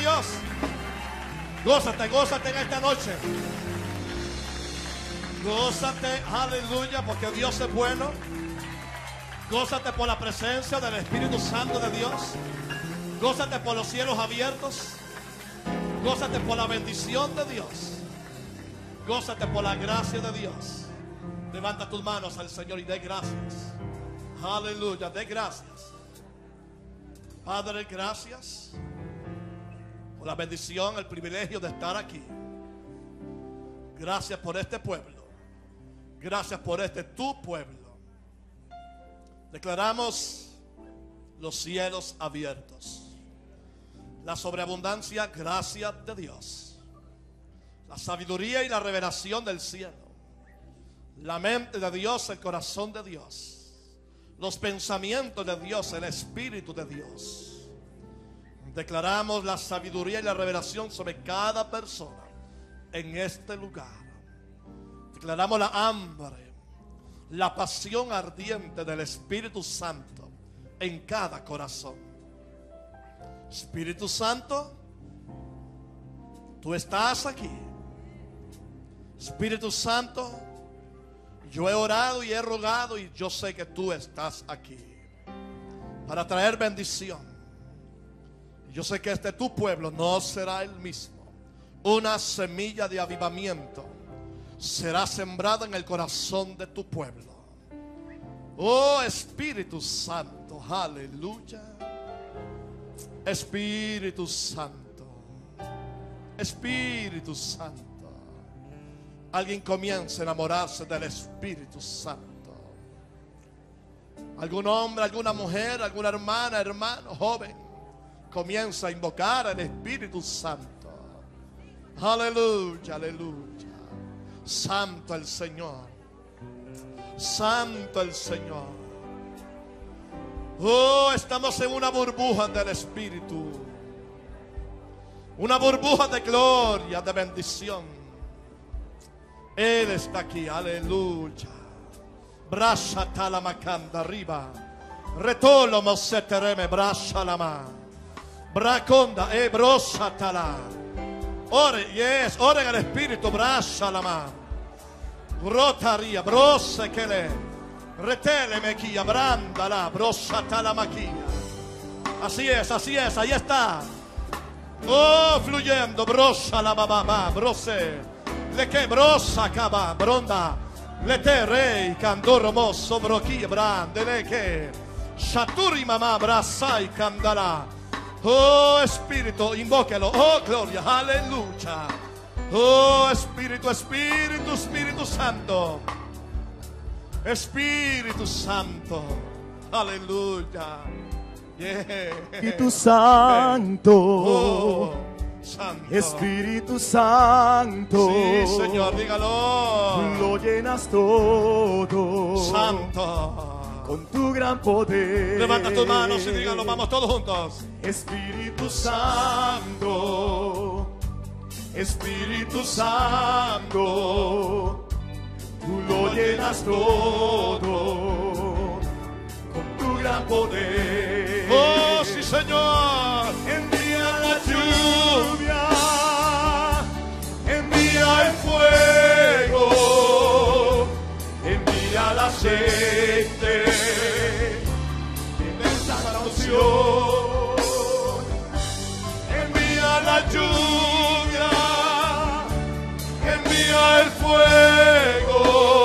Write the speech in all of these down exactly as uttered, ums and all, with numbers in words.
Dios. Gózate, gózate en esta noche. Gózate, aleluya, porque Dios es bueno. Gózate por la presencia del Espíritu Santo de Dios. Gózate por los cielos abiertos. Gózate por la bendición de Dios. Gózate por la gracia de Dios. Levanta tus manos al Señor y dé gracias. Aleluya, dé gracias. Padre, gracias por la bendición, el privilegio de estar aquí. Gracias por este pueblo. Gracias por este tu pueblo. Declaramos los cielos abiertos. La sobreabundancia, gracia de Dios. La sabiduría y la revelación del cielo. La mente de Dios, el corazón de Dios. Los pensamientos de Dios, el Espíritu de Dios. Declaramos la sabiduría y la revelación sobre cada persona en este lugar. Declaramos la hambre, la pasión ardiente del Espíritu Santo en cada corazón. Espíritu Santo, tú estás aquí. Espíritu Santo, yo he orado y he rogado y yo sé que tú estás aquí para traer bendición. Yo sé que este tu pueblo no será el mismo. Una semilla de avivamiento será sembrada en el corazón de tu pueblo. Oh Espíritu Santo, aleluya. Espíritu Santo, Espíritu Santo. Alguien comienza a enamorarse del Espíritu Santo. Algún hombre, alguna mujer, alguna hermana, hermano, joven, comienza a invocar al Espíritu Santo. Aleluya, aleluya. Santo el Señor. Santo el Señor. Oh, estamos en una burbuja del Espíritu. Una burbuja de gloria, de bendición. Él está aquí, aleluya. Brasha talamacanda arriba. Retolo mosetereme, brasha lama. Braconda e brosa tala. Ore, yes, ore en el Espíritu, brasha lama. Rotaria, brose que le. Retele mequilla, brandala, brosa tala maquilla. Así es, así es, ahí está. Oh, fluyendo, brosa la bababa, brose. Le que brosa caba, bronda. Le te rey, candoro mosso, broquilla, brande, le que. Shaturi mamá, brasa y candala. Oh, Espíritu, invóquelo. Oh, gloria, aleluya. Oh, Espíritu, Espíritu, Espíritu Santo. Espíritu Santo, aleluya. Yeah. Espíritu Santo, oh, Santo. Espíritu Santo, sí, Señor, dígalo. Lo llenas todo, Santo, con tu gran poder. Levanta tus manos y dígalo, vamos todos juntos. Espíritu Santo, Espíritu Santo, tú lo llenas todo con tu gran poder. Oh, sí, Señor. Envía la lluvia, envía el fuego, envía el aceite, envía esa unción. Envía la lluvia, envía el fuego.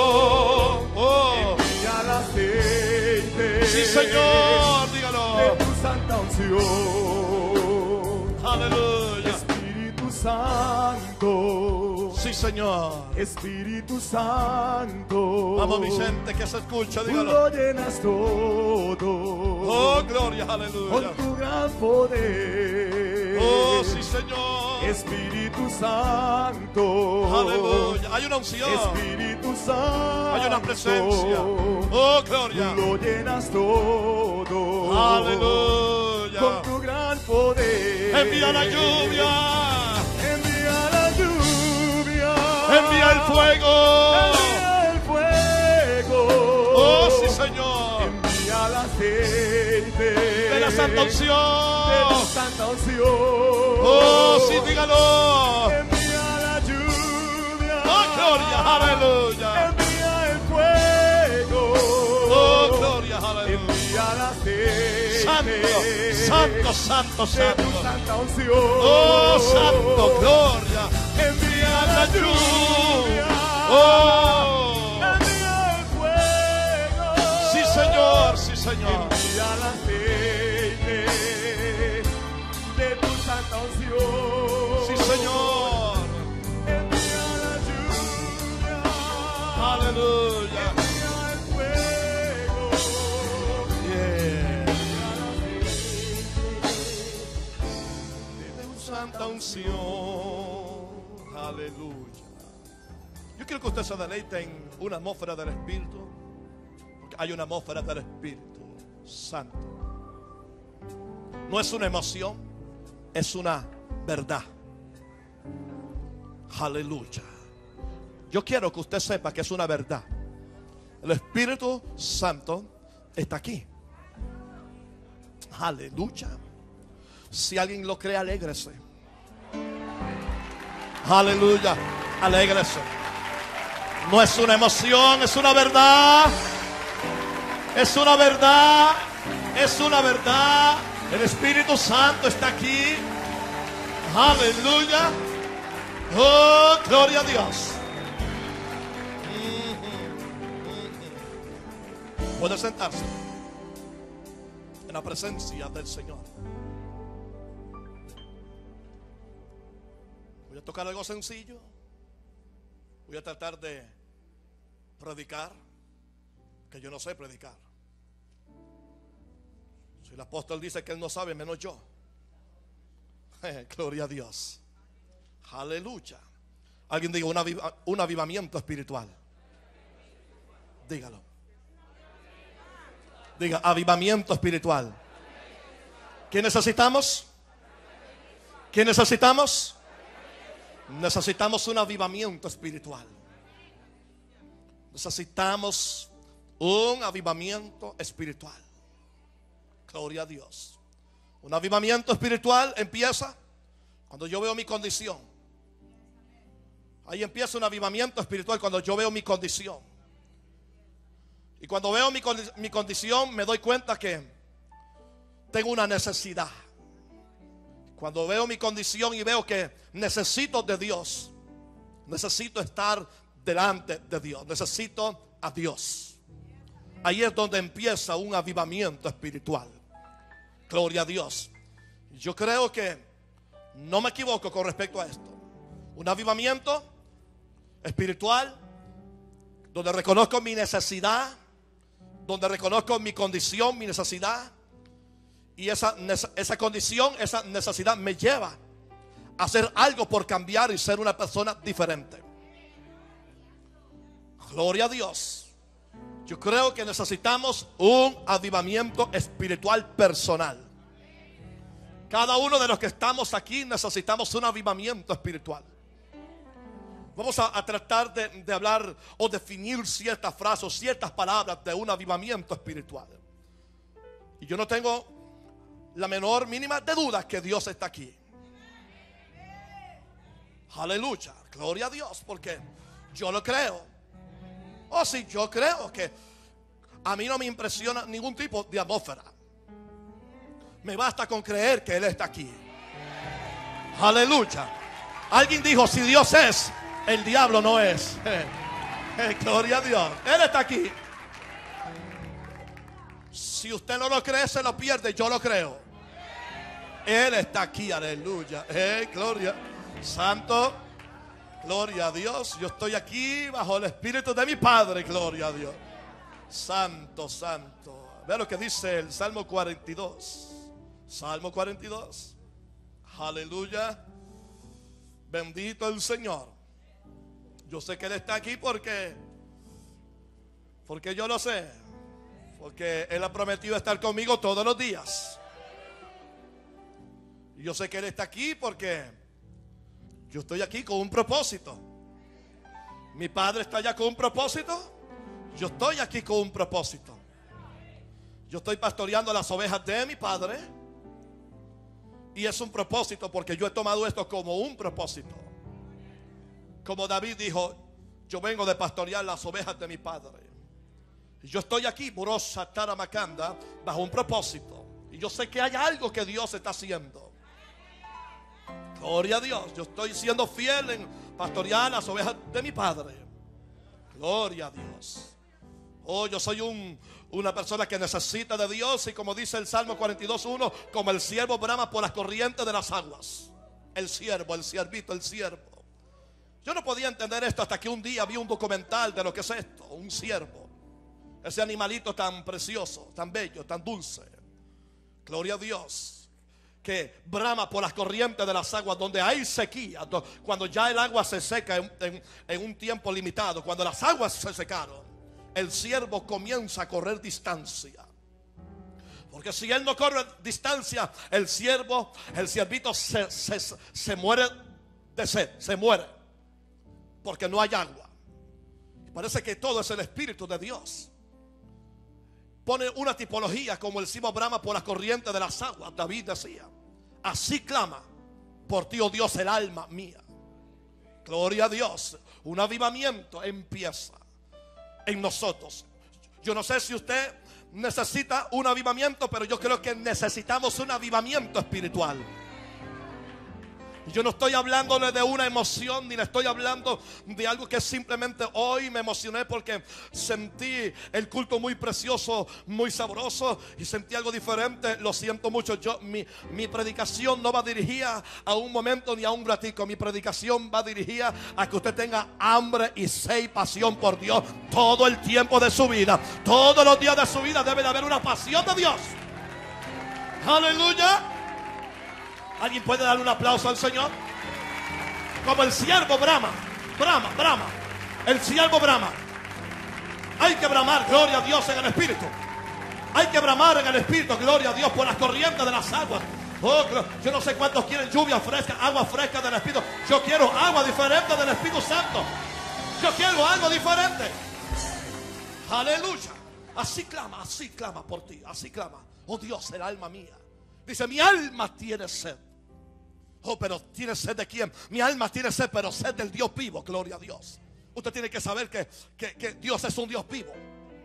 Sí, Señor, dígalo. De tu santa unción. Aleluya. Espíritu Santo. Sí, Señor. Espíritu Santo. Vamos, mi gente, que se escucha, Tú dígalo. lo llenas todo. Oh, gloria, aleluya. Con tu gran poder. Oh, sí, Señor. Espíritu Santo. Aleluya. Hay una unción. Espíritu Santo. Hay una presencia. Oh, gloria. Tú lo llenas todo. Aleluya. Con tu gran poder. Envía la lluvia. Envía la lluvia. Envía el fuego. Envía el fuego. Oh, sí, Señor. Envía el aceite. De la santa unción. De la santa unción. Oh, sí, dígalo. Envía la lluvia. Oh, gloria, aleluya. Envía el fuego. Oh, gloria, aleluya. Envía el aceite. Santo, santo, santo, De tu santo. santa unción. Oh, santo, gloria. Envía la lluvia. Oh, Envía el fuego. sí, Señor, sí, Señor. Envía el aceite de tu santa unción. Sí, Señor. Envía la lluvia. Aleluya. Envía el fuego. Yeah. De tu santa unción. Aleluya. Yo quiero que usted se deleite en una atmósfera del Espíritu. Porque hay una atmósfera del Espíritu Santo. No es una emoción, es una verdad. Aleluya. Yo quiero que usted sepa que es una verdad. El Espíritu Santo está aquí. Aleluya. Si alguien lo cree, alégrese. Aleluya. Alégrese. No es una emoción, es una verdad. Es una verdad. Es una verdad. El Espíritu Santo está aquí. Aleluya. Oh, gloria a Dios. Puede sentarse en la presencia del Señor. Voy a tocar algo sencillo. Voy a tratar de predicar, que yo no sé predicar. Si el apóstol dice que él no sabe, menos yo. Gloria a Dios. Aleluya. Alguien diga un, aviv- un avivamiento espiritual. Dígalo. Diga avivamiento espiritual. ¿Qué necesitamos? ¿Qué necesitamos? Necesitamos un avivamiento espiritual. Necesitamos un avivamiento espiritual. Gloria a Dios. Un avivamiento espiritual empieza cuando yo veo mi condición. Ahí empieza un avivamiento espiritual cuando yo veo mi condición. Y cuando veo mi, condi- mi condición me doy cuenta que tengo una necesidad. Cuando veo mi condición y veo que necesito de Dios, necesito estar delante de Dios, necesito a Dios. Ahí es donde empieza un avivamiento espiritual. Gloria a Dios. Yo creo que no me equivoco con respecto a esto. Un avivamiento espiritual donde reconozco mi necesidad, donde reconozco mi condición, mi necesidad. Y esa, esa condición, esa necesidad me lleva a hacer algo por cambiar y ser una persona diferente. Gloria a Dios. Yo creo que necesitamos un avivamiento espiritual personal. Cada uno de los que estamos aquí necesitamos un avivamiento espiritual. Vamos a, a tratar de, de hablar o definir ciertas frases o ciertas palabras de un avivamiento espiritual. Y yo no tengo la menor mínima de duda que Dios está aquí. Aleluya, gloria a Dios, porque yo lo creo. Oh, sí, yo creo que a mí no me impresiona ningún tipo de atmósfera. Me basta con creer que Él está aquí. Aleluya. Alguien dijo, si Dios es, el diablo no es. Eh, eh, gloria a Dios. Él está aquí. Si usted no lo cree, se lo pierde. Yo lo creo. Él está aquí. Aleluya. Eh, gloria. Santo. Gloria a Dios. Yo estoy aquí bajo el Espíritu de mi Padre. Gloria a Dios. Santo, santo. Vea lo que dice el Salmo cuarenta y dos. Salmo cuarenta y dos. Aleluya. Bendito el Señor. Yo sé que Él está aquí porque Porque yo lo sé. Porque Él ha prometido estar conmigo todos los días. Y yo sé que Él está aquí porque yo estoy aquí con un propósito. Mi Padre está allá con un propósito. Yo estoy aquí con un propósito. Yo estoy pastoreando las ovejas de mi Padre. Y es un propósito, porque yo he tomado esto como un propósito. Como David dijo: yo vengo de pastorear las ovejas de mi padre. Y yo estoy aquí, Burosa Taramacanda, bajo un propósito. Y yo sé que hay algo que Dios está haciendo. Gloria a Dios. Yo estoy siendo fiel en pastorear las ovejas de mi padre. Gloria a Dios. Oh, yo soy un, una persona que necesita de Dios. Y como dice el Salmo cuarenta y dos, uno, como el siervo brama por las corrientes de las aguas. El siervo, el siervito, el siervo. Yo no podía entender esto hasta que un día vi un documental de lo que es esto, un ciervo. Ese animalito tan precioso, tan bello, tan dulce. Gloria a Dios. Que brama por las corrientes de las aguas donde hay sequía. Cuando ya el agua se seca en, en, en un tiempo limitado. Cuando las aguas se secaron, el ciervo comienza a correr distancia. Porque si él no corre distancia, el ciervo, el ciervito se, se, se muere de sed, se muere. Porque no hay agua. Parece que todo es el Espíritu de Dios. Pone una tipología como el ciervo brama por las corrientes de las aguas. David decía: así clama por ti, oh Dios, el alma mía. Gloria a Dios. Un avivamiento empieza en nosotros. Yo no sé si usted necesita un avivamiento, pero yo creo que necesitamos un avivamiento espiritual. Yo no estoy hablándole de una emoción, ni le estoy hablando de algo que simplemente hoy me emocioné porque sentí el culto muy precioso, muy sabroso, y sentí algo diferente. Lo siento mucho. Yo, mi, mi predicación no va dirigida a un momento ni a un ratico. Mi predicación va dirigida a que usted tenga hambre y sed y pasión por Dios todo el tiempo de su vida. Todos los días de su vida debe de haber una pasión de Dios. Aleluya. ¿Alguien puede darle un aplauso al Señor? Como el siervo brama, brama, brama. El siervo brama. Hay que bramar, gloria a Dios, en el Espíritu. Hay que bramar en el Espíritu, gloria a Dios, por las corrientes de las aguas. Oh, yo no sé cuántos quieren lluvia fresca, agua fresca del Espíritu. Yo quiero agua diferente del Espíritu Santo. Yo quiero algo diferente. Aleluya. Así clama, así clama por ti, así clama. Oh Dios, el alma mía. Dice: mi alma tiene sed. Oh, pero ¿tiene sed de quién? Mi alma tiene sed, pero sed del Dios vivo. Gloria a Dios. Usted tiene que saber que, que, que Dios es un Dios vivo.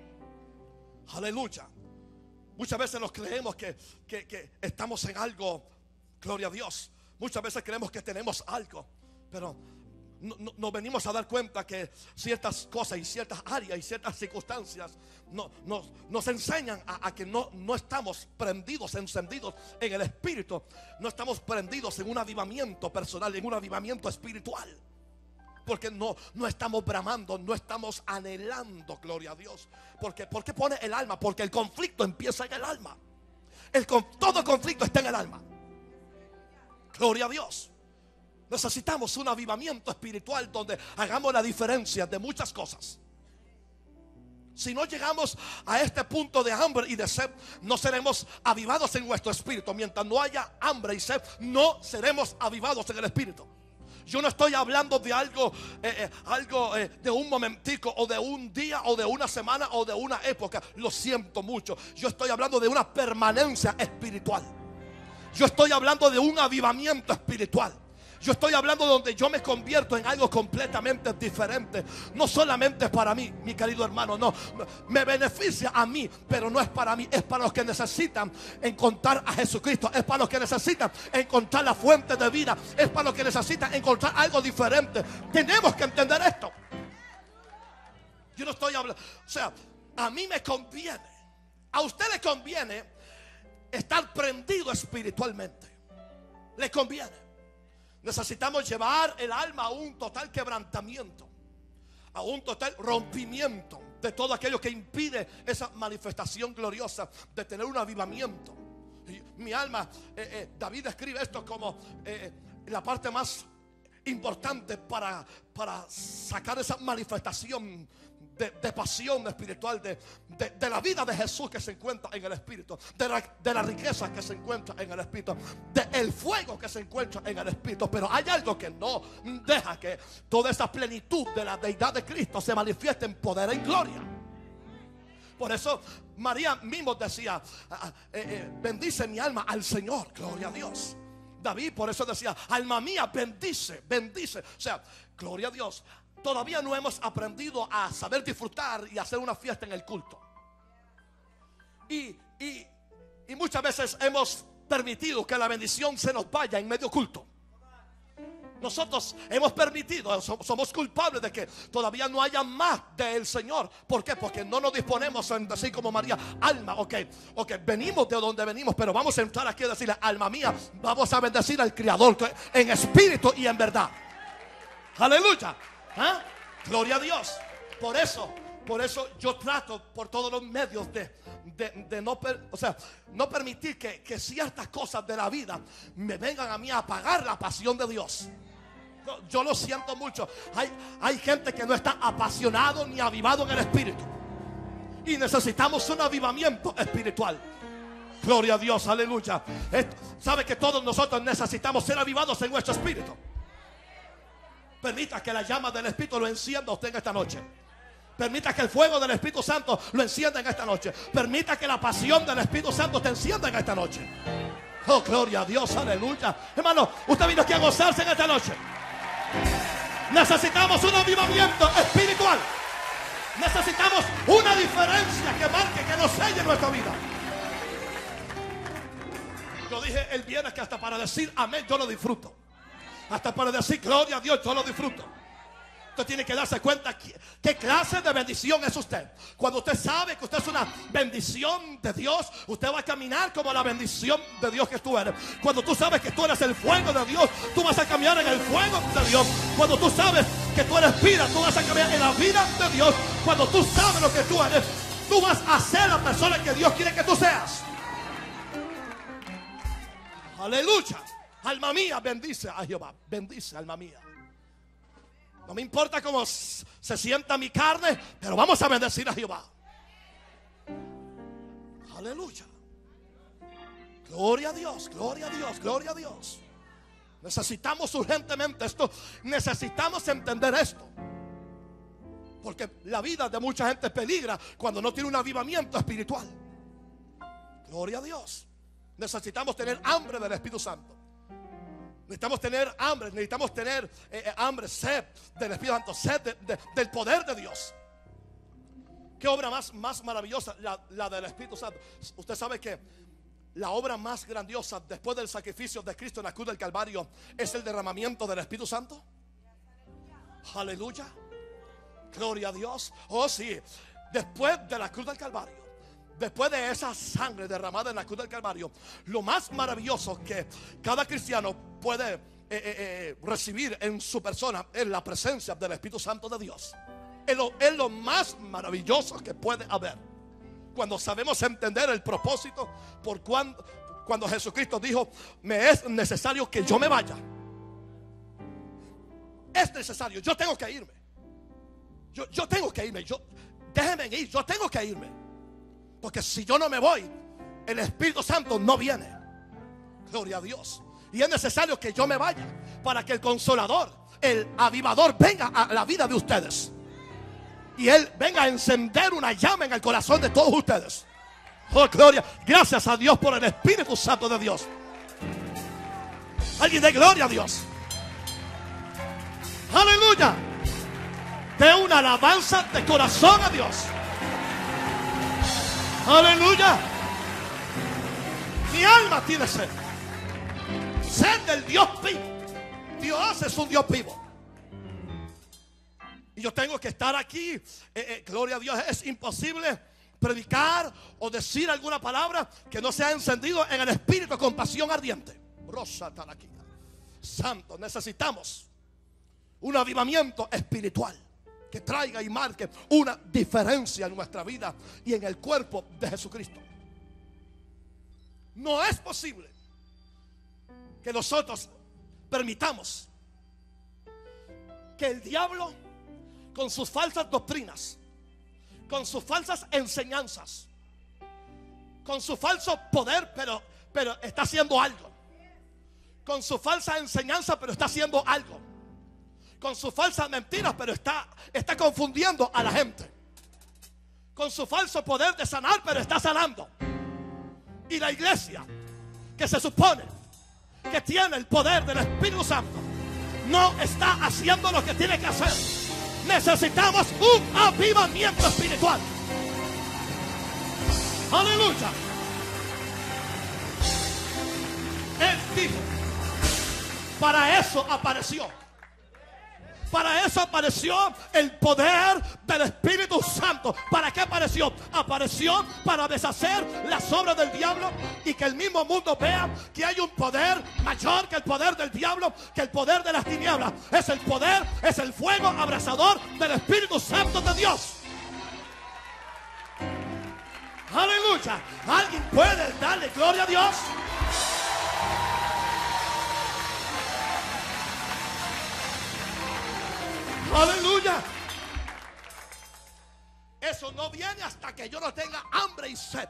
Aleluya. Muchas veces nos creemos que, que, que estamos en algo. Gloria a Dios. Muchas veces creemos que tenemos algo, pero no, no, nos venimos a dar cuenta que ciertas cosas y ciertas áreas y ciertas circunstancias no, no, nos enseñan a, a que no, no estamos prendidos, encendidos en el Espíritu. No estamos prendidos en un avivamiento personal, en un avivamiento espiritual. Porque no, no estamos bramando, no estamos anhelando, gloria a Dios. Porque, ¿por qué pone el alma? Porque el conflicto empieza en el alma. El, todo conflicto está en el alma. Gloria a Dios. Necesitamos un avivamiento espiritual donde hagamos la diferencia de muchas cosas. Si no llegamos a este punto de hambre y de sed, no seremos avivados en nuestro espíritu. Mientras no haya hambre y sed, no seremos avivados en el espíritu. Yo no estoy hablando de algo, eh, eh, algo eh, de un momentico, o de un día, o de una semana, o de una época. Lo siento mucho. Yo estoy hablando de una permanencia espiritual. Yo estoy hablando de un avivamiento espiritual. Yo estoy hablando donde yo me convierto en algo completamente diferente. No solamente para mí, mi querido hermano, no. Me beneficia a mí, pero no es para mí. Es para los que necesitan encontrar a Jesucristo. Es para los que necesitan encontrar la fuente de vida. Es para los que necesitan encontrar algo diferente. Tenemos que entender esto. Yo no estoy hablando, o sea, a mí me conviene, a usted le conviene estar prendido espiritualmente. Le conviene. Necesitamos llevar el alma a un total quebrantamiento, a un total rompimiento de todo aquello que impide esa manifestación gloriosa de tener un avivamiento. Y mi alma, eh, eh, David escribe esto como eh, la parte más importante para, para sacar esa manifestación De, de pasión espiritual, de, de, de la vida de Jesús que se encuentra en el Espíritu, de la, de la riqueza que se encuentra en el Espíritu, del fuego que se encuentra en el Espíritu. Pero hay algo que no deja que toda esa plenitud de la deidad de Cristo se manifieste en poder, en gloria. Por eso María mismo decía: eh, eh, bendice mi alma al Señor, gloria a Dios. David por eso decía: alma mía, bendice, bendice. O sea, gloria a Dios. Todavía no hemos aprendido a saber disfrutar y hacer una fiesta en el culto. Y, y, y muchas veces hemos permitido que la bendición se nos vaya en medio culto. Nosotros hemos permitido, somos culpables de que todavía no haya más del Señor. ¿Por qué? Porque no nos disponemos en decir como María: alma, ok, ok, venimos de donde venimos, pero vamos a entrar aquí a decirle: alma mía, vamos a bendecir al Creador en espíritu y en verdad. Aleluya. ¿Ah? Gloria a Dios. Por eso, por eso yo trato por todos los medios de, de, de no, per, o sea, no permitir que, que ciertas cosas de la vida me vengan a mí a apagar la pasión de Dios. Yo, yo lo siento mucho. Hay, hay gente que no está apasionado ni avivado en el espíritu. Y necesitamos un avivamiento espiritual. Gloria a Dios, aleluya. Sabe que todos nosotros necesitamos ser avivados en nuestro espíritu. Permita que la llama del Espíritu lo encienda usted en esta noche. Permita que el fuego del Espíritu Santo lo encienda en esta noche. Permita que la pasión del Espíritu Santo te encienda en esta noche. Oh, gloria a Dios, aleluya. Hermano, usted vino aquí a gozarse en esta noche. Necesitamos un avivamiento espiritual. Necesitamos una diferencia que marque, que nos selle nuestra vida. Yo dije el viernes que hasta para decir amén yo lo disfruto. Hasta para decir gloria a Dios yo lo disfruto. Usted tiene que darse cuenta que, qué clase de bendición es usted. Cuando usted sabe que usted es una bendición de Dios, usted va a caminar como la bendición de Dios que tú eres. Cuando tú sabes que tú eres el fuego de Dios, tú vas a caminar en el fuego de Dios. Cuando tú sabes que tú eres vida, tú vas a caminar en la vida de Dios. Cuando tú sabes lo que tú eres, tú vas a ser la persona que Dios quiere que tú seas. Aleluya. Alma mía, bendice a Jehová. Bendice, alma mía. No me importa cómo se sienta mi carne, pero vamos a bendecir a Jehová. Aleluya. Gloria a Dios, gloria a Dios, gloria a Dios. Necesitamos urgentemente esto. Necesitamos entender esto. Porque la vida de mucha gente peligra cuando no tiene un avivamiento espiritual. Gloria a Dios. Necesitamos tener hambre del Espíritu Santo. Necesitamos tener hambre, necesitamos tener eh, eh, hambre, sed del Espíritu Santo, sed de, de, del poder de Dios. ¿Qué obra más, más maravillosa? La, la del Espíritu Santo. Usted sabe que la obra más grandiosa después del sacrificio de Cristo en la cruz del Calvario es el derramamiento del Espíritu Santo. Aleluya. Gloria a Dios. Oh sí, después de la cruz del Calvario, después de esa sangre derramada en la cruz del Calvario, lo más maravilloso que cada cristiano puede eh, eh, eh, recibir en su persona es la presencia del Espíritu Santo de Dios. Es lo, es lo más maravilloso que puede haber. Cuando sabemos entender el propósito por cuando, cuando Jesucristo dijo: me es necesario que yo me vaya. Es necesario, yo tengo que irme. Yo, yo tengo que irme. Yo, déjenme ir, yo tengo que irme. Porque si yo no me voy, el Espíritu Santo no viene. Gloria a Dios. Y es necesario que yo me vaya para que el Consolador, el Avivador, venga a la vida de ustedes. Y Él venga a encender una llama en el corazón de todos ustedes. Oh, gloria. Gracias a Dios por el Espíritu Santo de Dios. Alguien de gloria a Dios. Aleluya. De una alabanza de corazón a Dios. Aleluya. Mi alma tiene sed. Sed del Dios vivo. Dios es un Dios vivo. Y yo tengo que estar aquí. Eh, eh, gloria a Dios. Es imposible predicar o decir alguna palabra que no sea encendido en el espíritu con pasión ardiente. Santo, necesitamos un avivamiento espiritual que traiga y marque una diferencia en nuestra vida y en el cuerpo de Jesucristo. No es posible que nosotros permitamos que el diablo, con sus falsas doctrinas, con sus falsas enseñanzas, con su falso poder, pero, pero está haciendo algo, con su falsa enseñanza, pero está haciendo algo, con sus falsas mentiras, pero está, está confundiendo a la gente, con su falso poder de sanar, pero está sanando. Y la iglesia, que se supone que tiene el poder del Espíritu Santo no está haciendo lo que tiene que hacer. Necesitamos un avivamiento espiritual. Aleluya. Él dijo, para eso apareció. Para eso apareció el poder del Espíritu Santo. ¿Para qué apareció? Apareció para deshacer las obras del diablo y que el mismo mundo vea que hay un poder mayor que el poder del diablo, que el poder de las tinieblas. Es el poder, es el fuego abrasador del Espíritu Santo de Dios. Aleluya. ¿Alguien puede darle gloria a Dios? Aleluya. Eso no viene hasta que yo no tenga hambre y sed.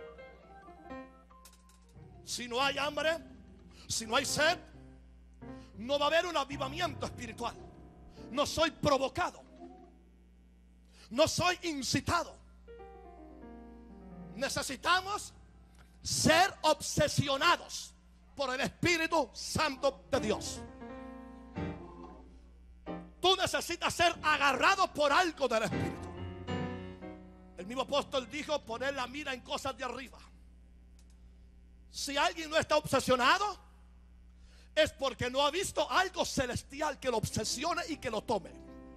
Si no hay hambre, si no hay sed, no va a haber un avivamiento espiritual. No soy provocado, no soy incitado. Necesitamos ser obsesionados por el Espíritu Santo de Dios. Tú necesitas ser agarrado por algo del Espíritu. El mismo apóstol dijo: poner la mira en cosas de arriba. Si alguien no está obsesionado, es porque no ha visto algo celestial que lo obsesione y que lo tome.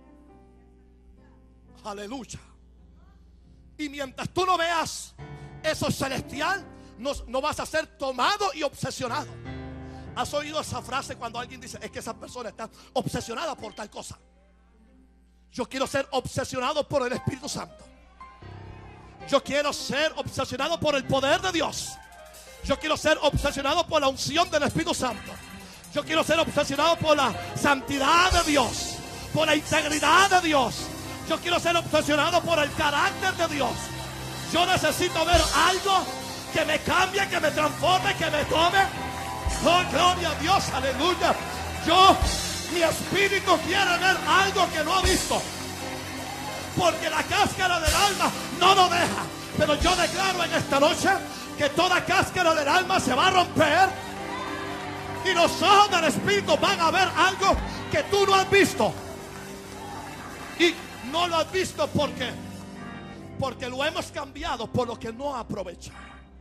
Aleluya. Y mientras tú no veas eso celestial, no, no vas a ser tomado y obsesionado. ¿Has oído esa frase cuando alguien dice: es que esa persona está obsesionada por tal cosa? Yo quiero ser obsesionado por el Espíritu Santo. Yo quiero ser obsesionado por el poder de Dios. Yo quiero ser obsesionado por la unción del Espíritu Santo. Yo quiero ser obsesionado por la santidad de Dios, por la integridad de Dios. Yo quiero ser obsesionado por el carácter de Dios. Yo necesito ver algo que me cambie, que me transforme, que me tome. Oh, gloria a Dios, aleluya. Yo, mi espíritu quiere ver algo que no ha visto, porque la cáscara del alma no lo deja. Pero yo declaro en esta noche que toda cáscara del alma se va a romper y los ojos del espíritu van a ver algo que tú no has visto. Y no lo has visto porque porque lo hemos cambiado por lo que no aprovecha.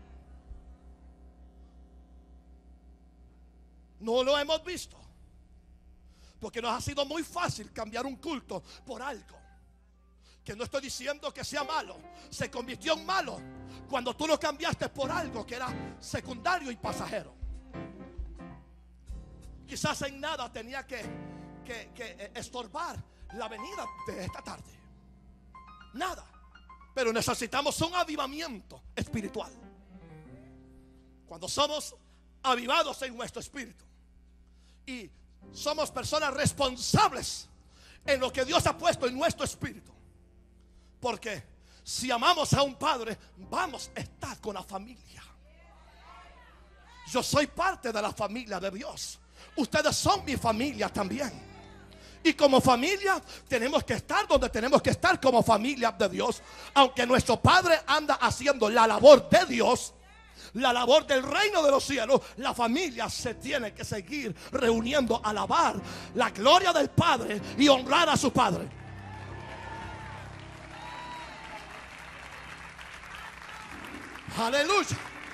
No lo hemos visto porque nos ha sido muy fácil cambiar un culto por algo que no estoy diciendo que sea malo. Se convirtió en malo cuando tú lo cambiaste por algo que era secundario y pasajero. Quizás en nada tenía que, que, que estorbar la venida de esta tarde. Nada. Pero necesitamos un avivamiento espiritual. Cuando somos avivados en nuestro espíritu y somos personas responsables en lo que Dios ha puesto en nuestro espíritu. Porque si amamos a un padre, vamos a estar con la familia. Yo soy parte de la familia de Dios. Ustedes son mi familia también. Y como familia tenemos que estar donde tenemos que estar como familia de Dios. Aunque nuestro padre anda haciendo la labor de Dios, la labor del reino de los cielos, la familia se tiene que seguir reuniendo a alabar la gloria del Padre y honrar a su Padre. Aleluya.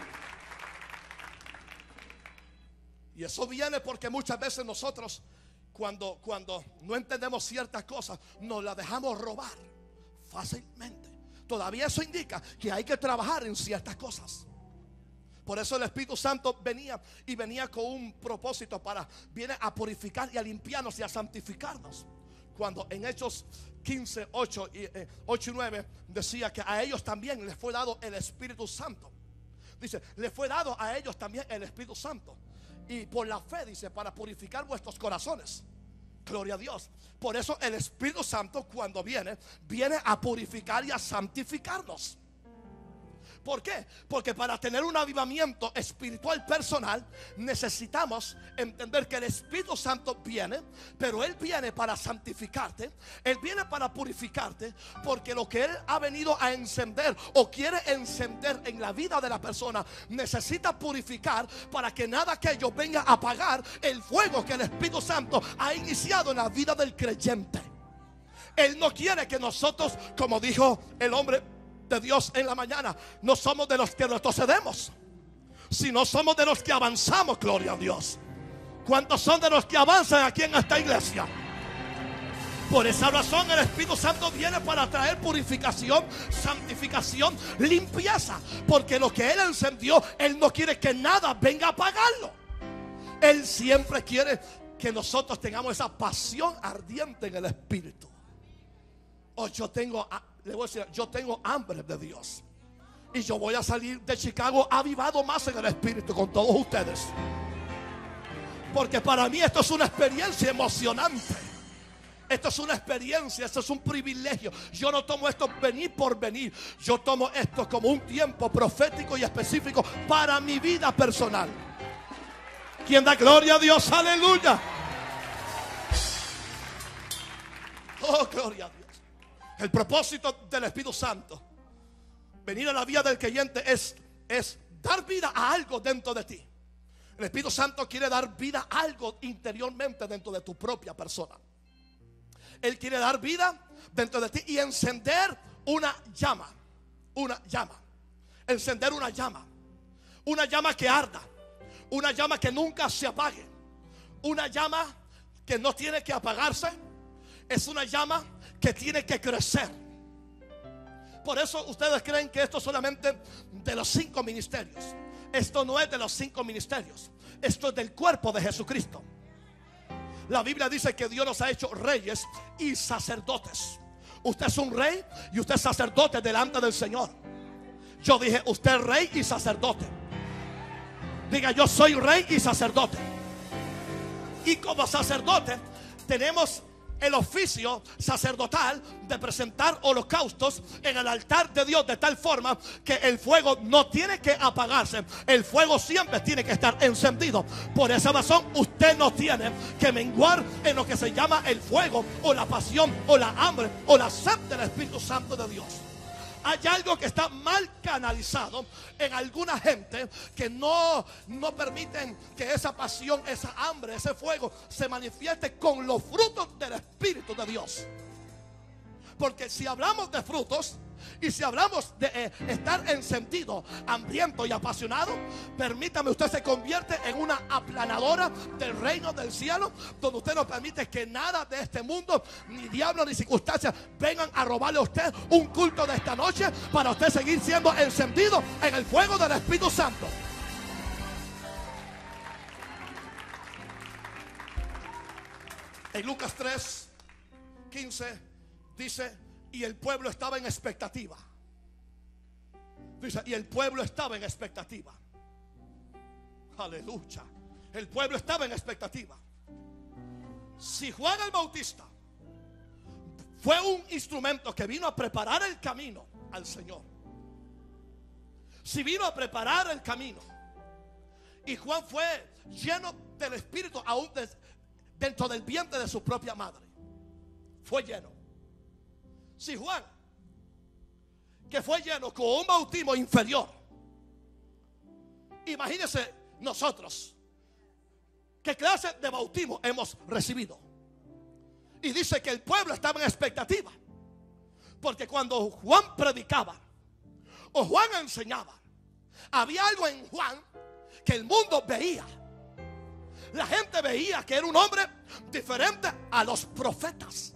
Y eso viene porque muchas veces nosotros cuando, cuando no entendemos ciertas cosas, nos las dejamos robar fácilmente. Todavía eso indica que hay que trabajar en ciertas cosas. Por eso el Espíritu Santo venía y venía con un propósito para, viene a purificar y a limpiarnos y a santificarnos. Cuando en Hechos quince, ocho y, eh, ocho y nueve decía que a ellos también les fue dado el Espíritu Santo. Dice, les fue dado a ellos también el Espíritu Santo. Y por la fe, dice, para purificar vuestros corazones. Gloria a Dios. Por eso el Espíritu Santo cuando viene, viene a purificar y a santificarnos. ¿Por qué? Porque para tener un avivamiento espiritual personal necesitamos entender que el Espíritu Santo viene, pero Él viene para santificarte, Él viene para purificarte, porque lo que Él ha venido a encender o quiere encender en la vida de la persona necesita purificar para que nada aquello venga a apagar el fuego que el Espíritu Santo ha iniciado en la vida del creyente. Él no quiere que nosotros, como dijo el hombre de Dios en la mañana, no somos de los que retrocedemos, sino somos de los que avanzamos. Gloria a Dios. ¿Cuántos son de los que avanzan aquí en esta iglesia? Por esa razón el Espíritu Santo viene para traer purificación, santificación, limpieza, porque lo que Él encendió, Él no quiere que nada venga a apagarlo. Él siempre quiere que nosotros tengamos esa pasión ardiente en el Espíritu. Oh, yo tengo, le voy a decir, yo tengo hambre de Dios. Y yo voy a salir de Chicago avivado más en el Espíritu con todos ustedes. Porque para mí esto es una experiencia emocionante. Esto es una experiencia, esto es un privilegio. Yo no tomo esto venir por venir. Yo tomo esto como un tiempo profético y específico para mi vida personal. ¿Quién da gloria a Dios? Aleluya. Oh, gloria a Dios. El propósito del Espíritu Santo, venir a la vida del creyente, es, es dar vida a algo dentro de ti. El Espíritu Santo quiere dar vida a algo interiormente dentro de tu propia persona. Él quiere dar vida dentro de ti y encender una llama. Una llama. Encender una llama. Una llama que arda. Una llama que nunca se apague. Una llama que no tiene que apagarse. Es una llama que tiene que crecer. Por eso ustedes creen que esto es solamente de los cinco ministerios. Esto no es de los cinco ministerios. Esto es del cuerpo de Jesucristo. La Biblia dice que Dios nos ha hecho reyes y sacerdotes. Usted es un rey y usted es sacerdote delante del Señor. Yo dije, usted es rey y sacerdote. Diga, yo soy rey y sacerdote. Y como sacerdote tenemos el oficio sacerdotal de presentar holocaustos en el altar de Dios, de tal forma que el fuego no tiene que apagarse. El fuego siempre tiene que estar encendido. Por esa razón usted no tiene que menguar en lo que se llama el fuego o la pasión o la hambre o la sed del Espíritu Santo de Dios. Hay algo que está mal canalizado en alguna gente que no, no permiten que esa pasión, esa hambre, ese fuego se manifieste con los frutos del Espíritu de Dios. Porque si hablamos de frutos y si hablamos de eh, estar encendido, hambriento y apasionado, permítame, usted se convierte en una aplanadora del reino del cielo, donde usted no permite que nada de este mundo, ni diablo ni circunstancias, vengan a robarle a usted un culto de esta noche, para usted seguir siendo encendido en el fuego del Espíritu Santo. En Lucas tres, quince dice, y el pueblo estaba en expectativa. Dice, y el pueblo estaba en expectativa. Aleluya. El pueblo estaba en expectativa. Si Juan el Bautista fue un instrumento que vino a preparar el camino al Señor, si vino a preparar el camino, y Juan fue lleno del Espíritu aún de, dentro del vientre de su propia madre, fue lleno. Si Juan, que fue lleno con un bautismo inferior, imagínense nosotros qué clase de bautismo hemos recibido. Y dice que el pueblo estaba en expectativa, porque cuando Juan predicaba o Juan enseñaba, había algo en Juan que el mundo veía. La gente veía que era un hombre diferente a los profetas.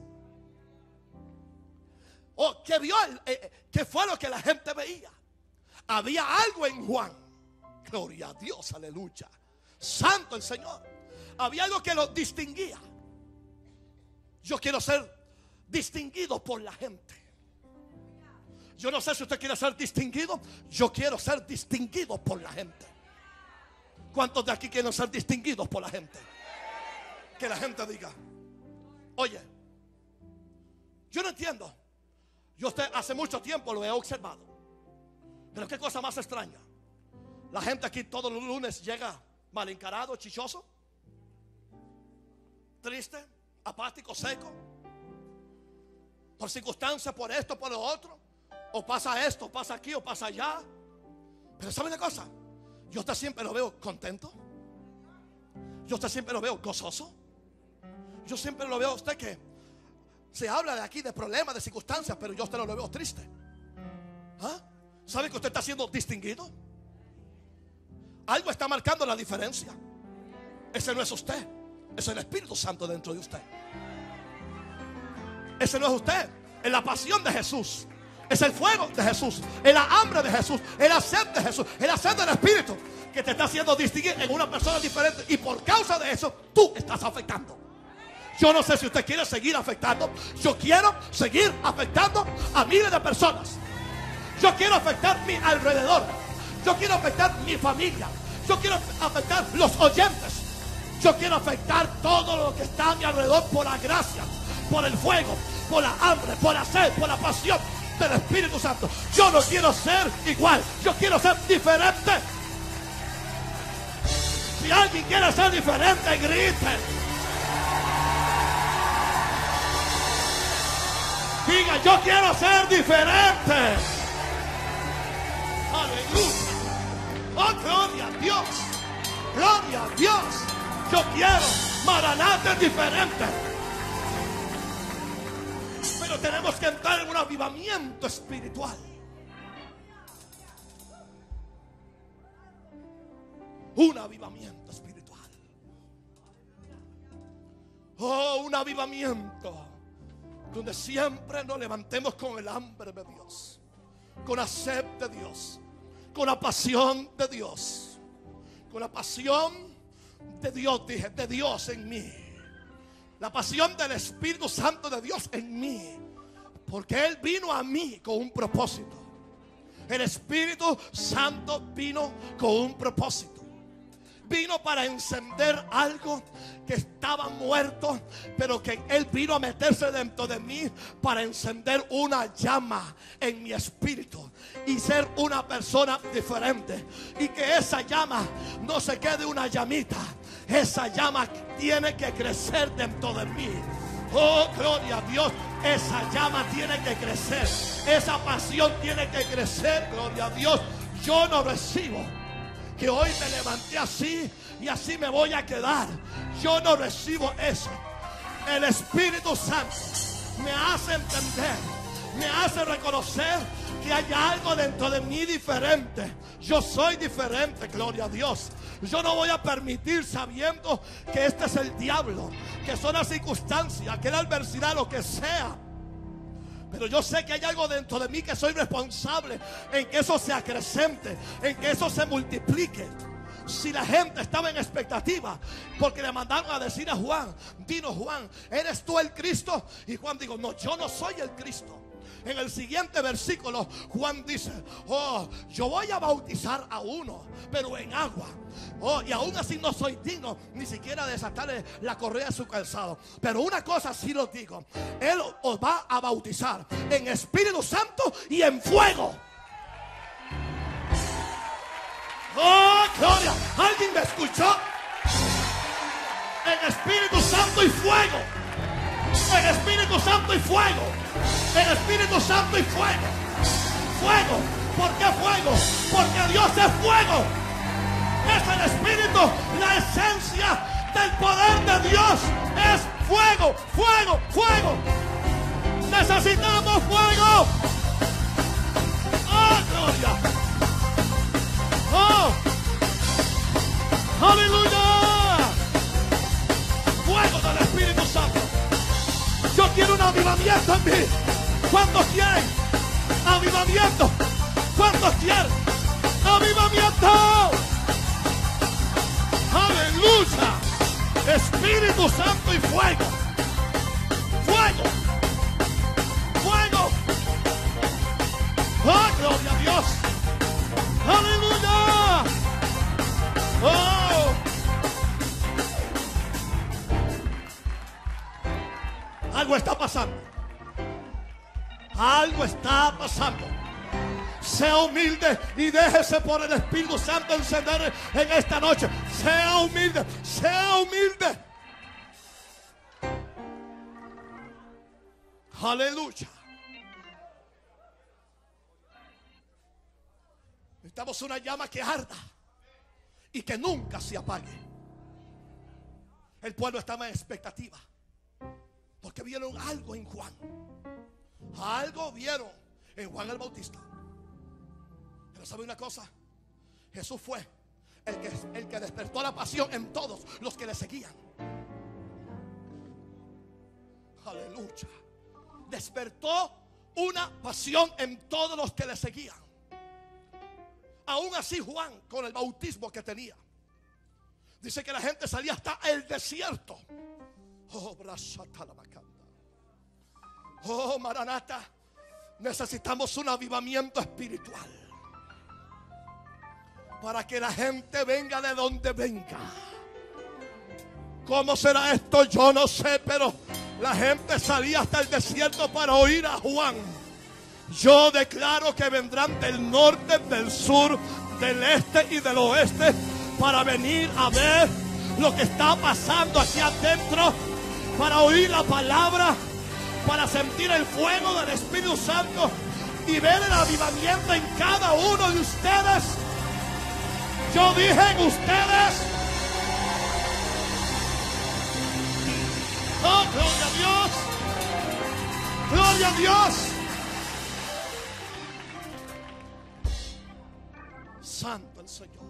Oh, ¿qué vio? Eh, ¿Qué fue lo que la gente veía? Había algo en Juan. Gloria a Dios, aleluya. Santo el Señor. Había algo que lo distinguía. Yo quiero ser distinguido por la gente. Yo no sé si usted quiere ser distinguido. Yo quiero ser distinguido por la gente. ¿Cuántos de aquí quieren ser distinguidos por la gente? Que la gente diga, oye, yo no entiendo. Yo usted hace mucho tiempo lo he observado. Pero qué cosa más extraña. La gente aquí todos los lunes llega mal encarado, chichoso, triste, apático, seco, por circunstancias, por esto, por lo otro. O pasa esto, pasa aquí, o pasa allá. Pero ¿sabe una cosa? Yo usted siempre lo veo contento. Yo usted siempre lo veo gozoso. Yo siempre lo veo a usted que se habla de aquí de problemas, de circunstancias, pero yo a usted no lo veo triste. ¿Ah? ¿Sabe que usted está siendo distinguido? Algo está marcando la diferencia. Ese no es usted, es el Espíritu Santo dentro de usted. Ese no es usted, es la pasión de Jesús. Es el fuego de Jesús, es la hambre de Jesús, es la sed de Jesús, es la sed del Espíritu que te está haciendo distinguir en una persona diferente. Y por causa de eso, tú estás afectando. Yo no sé si usted quiere seguir afectando. Yo quiero seguir afectando a miles de personas. Yo quiero afectar mi alrededor. Yo quiero afectar mi familia. Yo quiero afectar los oyentes. Yo quiero afectar todo lo que está a mi alrededor por la gracia, por el fuego, por la hambre, por la sed, por la pasión del Espíritu Santo. Yo no quiero ser igual. Yo quiero ser diferente. Si alguien quiere ser diferente, grite. Diga, yo quiero ser diferente. Aleluya. Oh, gloria a Dios. Gloria a Dios. Yo quiero Maranata diferente. Pero tenemos que entrar en un avivamiento espiritual. Un avivamiento espiritual. Oh, un avivamiento donde siempre nos levantemos con el hambre de Dios, con la sed de Dios, con la pasión de Dios, con la pasión de Dios, dije, de Dios en mí. La pasión del Espíritu Santo de Dios en mí. Porque Él vino a mí con un propósito. El Espíritu Santo vino con un propósito. Vino para encender algo que estaba muerto, pero que Él vino a meterse dentro de mí para encender una llama en mi espíritu y ser una persona diferente. Y que esa llama no se quede una llamita. Esa llama tiene que crecer dentro de mí. Oh, gloria a Dios. Esa llama tiene que crecer. Esa pasión tiene que crecer. Gloria a Dios. Yo no recibo que hoy me levanté así y así me voy a quedar. Yo no recibo eso. El Espíritu Santo me hace entender, me hace reconocer que hay algo dentro de mí diferente. Yo soy diferente, gloria a Dios. Yo no voy a permitir, sabiendo que este es el diablo, que son las circunstancias, que la adversidad, lo que sea. Pero yo sé que hay algo dentro de mí que soy responsable en que eso se acrecente, en que eso se multiplique. Si la gente estaba en expectativa porque le mandaron a decir a Juan, vino Juan, ¿eres tú el Cristo? Y Juan dijo, no, yo no soy el Cristo. En el siguiente versículo Juan dice, oh, yo voy a bautizar a uno, pero en agua. Oh, y aún así no soy digno ni siquiera de desatarle la correa de su calzado. Pero una cosa sí lo digo, Él os va a bautizar en Espíritu Santo y en fuego. Oh, gloria. ¿Alguien me escuchó? En Espíritu Santo y fuego. En Espíritu Santo y fuego. En Espíritu Santo y fuego. Fuego. ¿Por qué fuego? Porque Dios es fuego. Es el Espíritu, la esencia del poder de Dios es fuego, fuego, fuego. Necesitamos fuego. Oh, gloria. Oh, aleluya. Fuego del Espíritu Santo. Yo quiero un avivamiento en mí. ¿Cuántos quieren avivamiento? ¿Cuántos quieren avivamiento? Aleluya. Espíritu Santo y fuego. Fuego. Fuego. Oh, gloria a Dios. Aleluya. Oh. Algo está pasando. Algo está pasando. Sea humilde y déjese por el Espíritu Santo encender en esta noche. Sea humilde, sea humilde. Aleluya. Necesitamos una llama que arda y que nunca se apague. El pueblo estaba en expectativa porque vieron algo en Juan. Algo vieron en Juan el Bautista. Pero ¿sabe una cosa? Jesús fue el que, el que despertó la pasión en todos los que le seguían. Aleluya. Despertó una pasión en todos los que le seguían. Aún así Juan, con el bautismo que tenía, dice que la gente salía hasta el desierto. Oh, oh, Maranata, necesitamos un avivamiento espiritual para que la gente venga de donde venga. ¿Cómo será esto? Yo no sé, pero la gente salía hasta el desierto para oír a Juan. Yo declaro que vendrán del norte, del sur, del este y del oeste para venir a ver lo que está pasando aquí adentro, para oír la palabra, para sentir el fuego del Espíritu Santo y ver el avivamiento en cada uno de ustedes. Yo dije en ustedes. Oh, gloria a Dios. Gloria a Dios. Santo el Señor.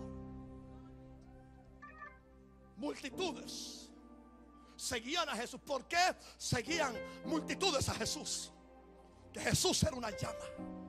Multitudes seguían a Jesús. ¿Por qué seguían multitudes a Jesús? Que Jesús era una llama.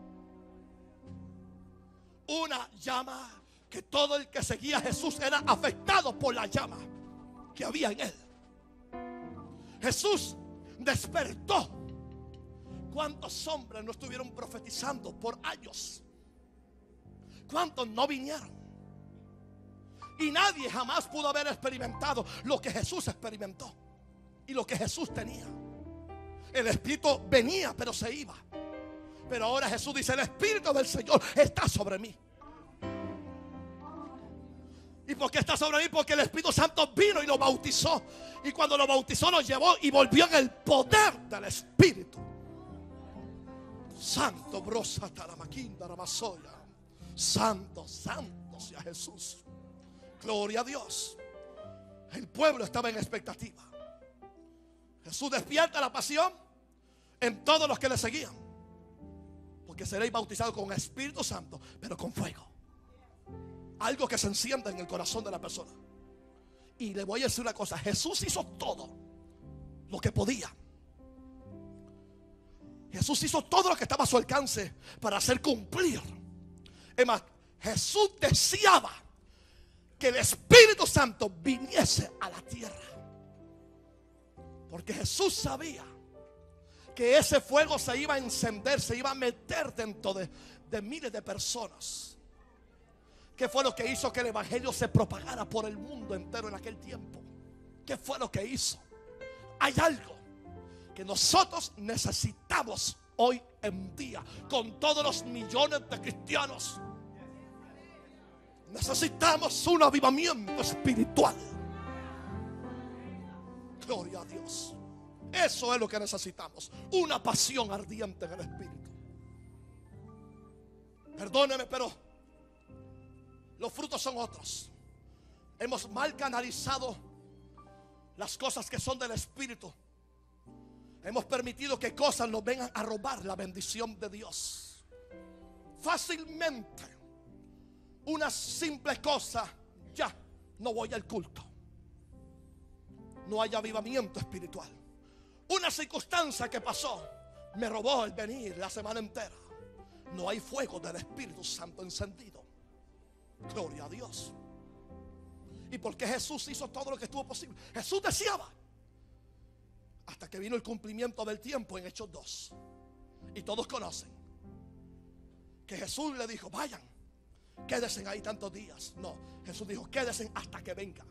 Una llama que todo el que seguía a Jesús era afectado por la llama que había en él. Jesús despertó. ¿Cuántos hombres no estuvieron profetizando por años? ¿Cuántos no vinieron? Y nadie jamás pudo haber experimentado lo que Jesús experimentó y lo que Jesús tenía. El Espíritu venía, pero se iba. Pero ahora Jesús dice: el Espíritu del Señor está sobre mí. ¿Y por qué está sobre mí? Porque el Espíritu Santo vino y lo bautizó. Y cuando lo bautizó, lo llevó y volvió en el poder del Espíritu Santo. Brosa talamaquinda ramasoya. Santo, santo sea Jesús. Gloria a Dios. El pueblo estaba en expectativa. Jesús despierta la pasión en todos los que le seguían, porque seréis bautizados con Espíritu Santo, pero con fuego. Algo que se encienda en el corazón de la persona. Y le voy a decir una cosa: Jesús hizo todo lo que podía. Jesús hizo todo lo que estaba a su alcance para hacer cumplir. Es más, Jesús deseaba que el Espíritu Santo viniese a la tierra, porque Jesús sabía que ese fuego se iba a encender, se iba a meter dentro de, de miles de personas. ¿Qué fue lo que hizo que el evangelio se propagara por el mundo entero en aquel tiempo? ¿Qué fue lo que hizo? Hay algo que nosotros necesitamos hoy en día, con todos los millones de cristianos. Necesitamos un avivamiento espiritual. Gloria a Dios. Eso es lo que necesitamos. Una pasión ardiente en el Espíritu. Perdóneme, pero los frutos son otros. Hemos mal canalizado las cosas que son del Espíritu. Hemos permitido que cosas nos vengan a robar la bendición de Dios. Fácilmente, una simple cosa, ya no voy al culto. No hay avivamiento espiritual. Una circunstancia que pasó me robó el venir la semana entera. No hay fuego del Espíritu Santo encendido. Gloria a Dios. ¿Y por qué Jesús hizo todo lo que estuvo posible? Jesús deseaba, hasta que vino el cumplimiento del tiempo en Hechos dos. Y todos conocen que Jesús le dijo: vayan, quédense ahí tantos días. No, Jesús dijo: quédense hasta que venga.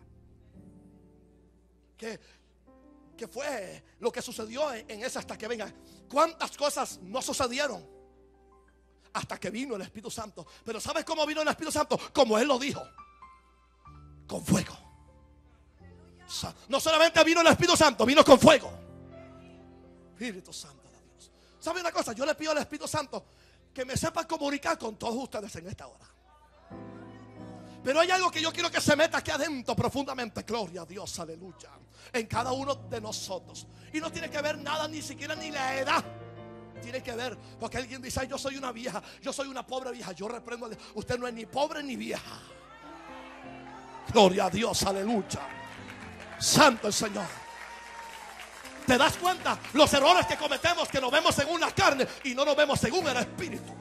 ¿Qué, qué fue lo que sucedió en, en ese hasta que venga? ¿Cuántas cosas no sucedieron hasta que vino el Espíritu Santo. Pero ¿sabes cómo vino el Espíritu Santo? Como Él lo dijo, con fuego. O sea, no solamente vino el Espíritu Santo, vino con fuego. Espíritu Santo de Dios. ¿Sabe una cosa? Yo le pido al Espíritu Santo que me sepa comunicar con todos ustedes en esta hora. Pero hay algo que yo quiero que se meta aquí adentro profundamente. Gloria a Dios, aleluya. En cada uno de nosotros. Y no tiene que ver nada, ni siquiera ni la edad. Tiene que ver, porque alguien dice: ay, yo soy una vieja, yo soy una pobre vieja. Yo reprendo, usted no es ni pobre ni vieja. Gloria a Dios, aleluya. Santo el Señor. ¿Te das cuenta? Los errores que cometemos, que nos vemos según la carne y no nos vemos según el Espíritu.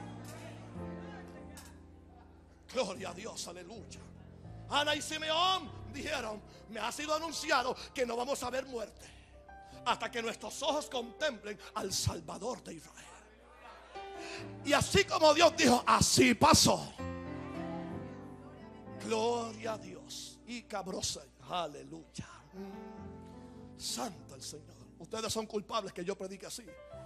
Gloria a Dios, aleluya. Ana y Simeón dijeron: me ha sido anunciado que no vamos a ver muerte hasta que nuestros ojos contemplen al Salvador de Israel. Y así como Dios dijo, así pasó. Gloria a Dios. Y cabrosa, aleluya. Santo el Señor. Ustedes son culpables que yo predique así,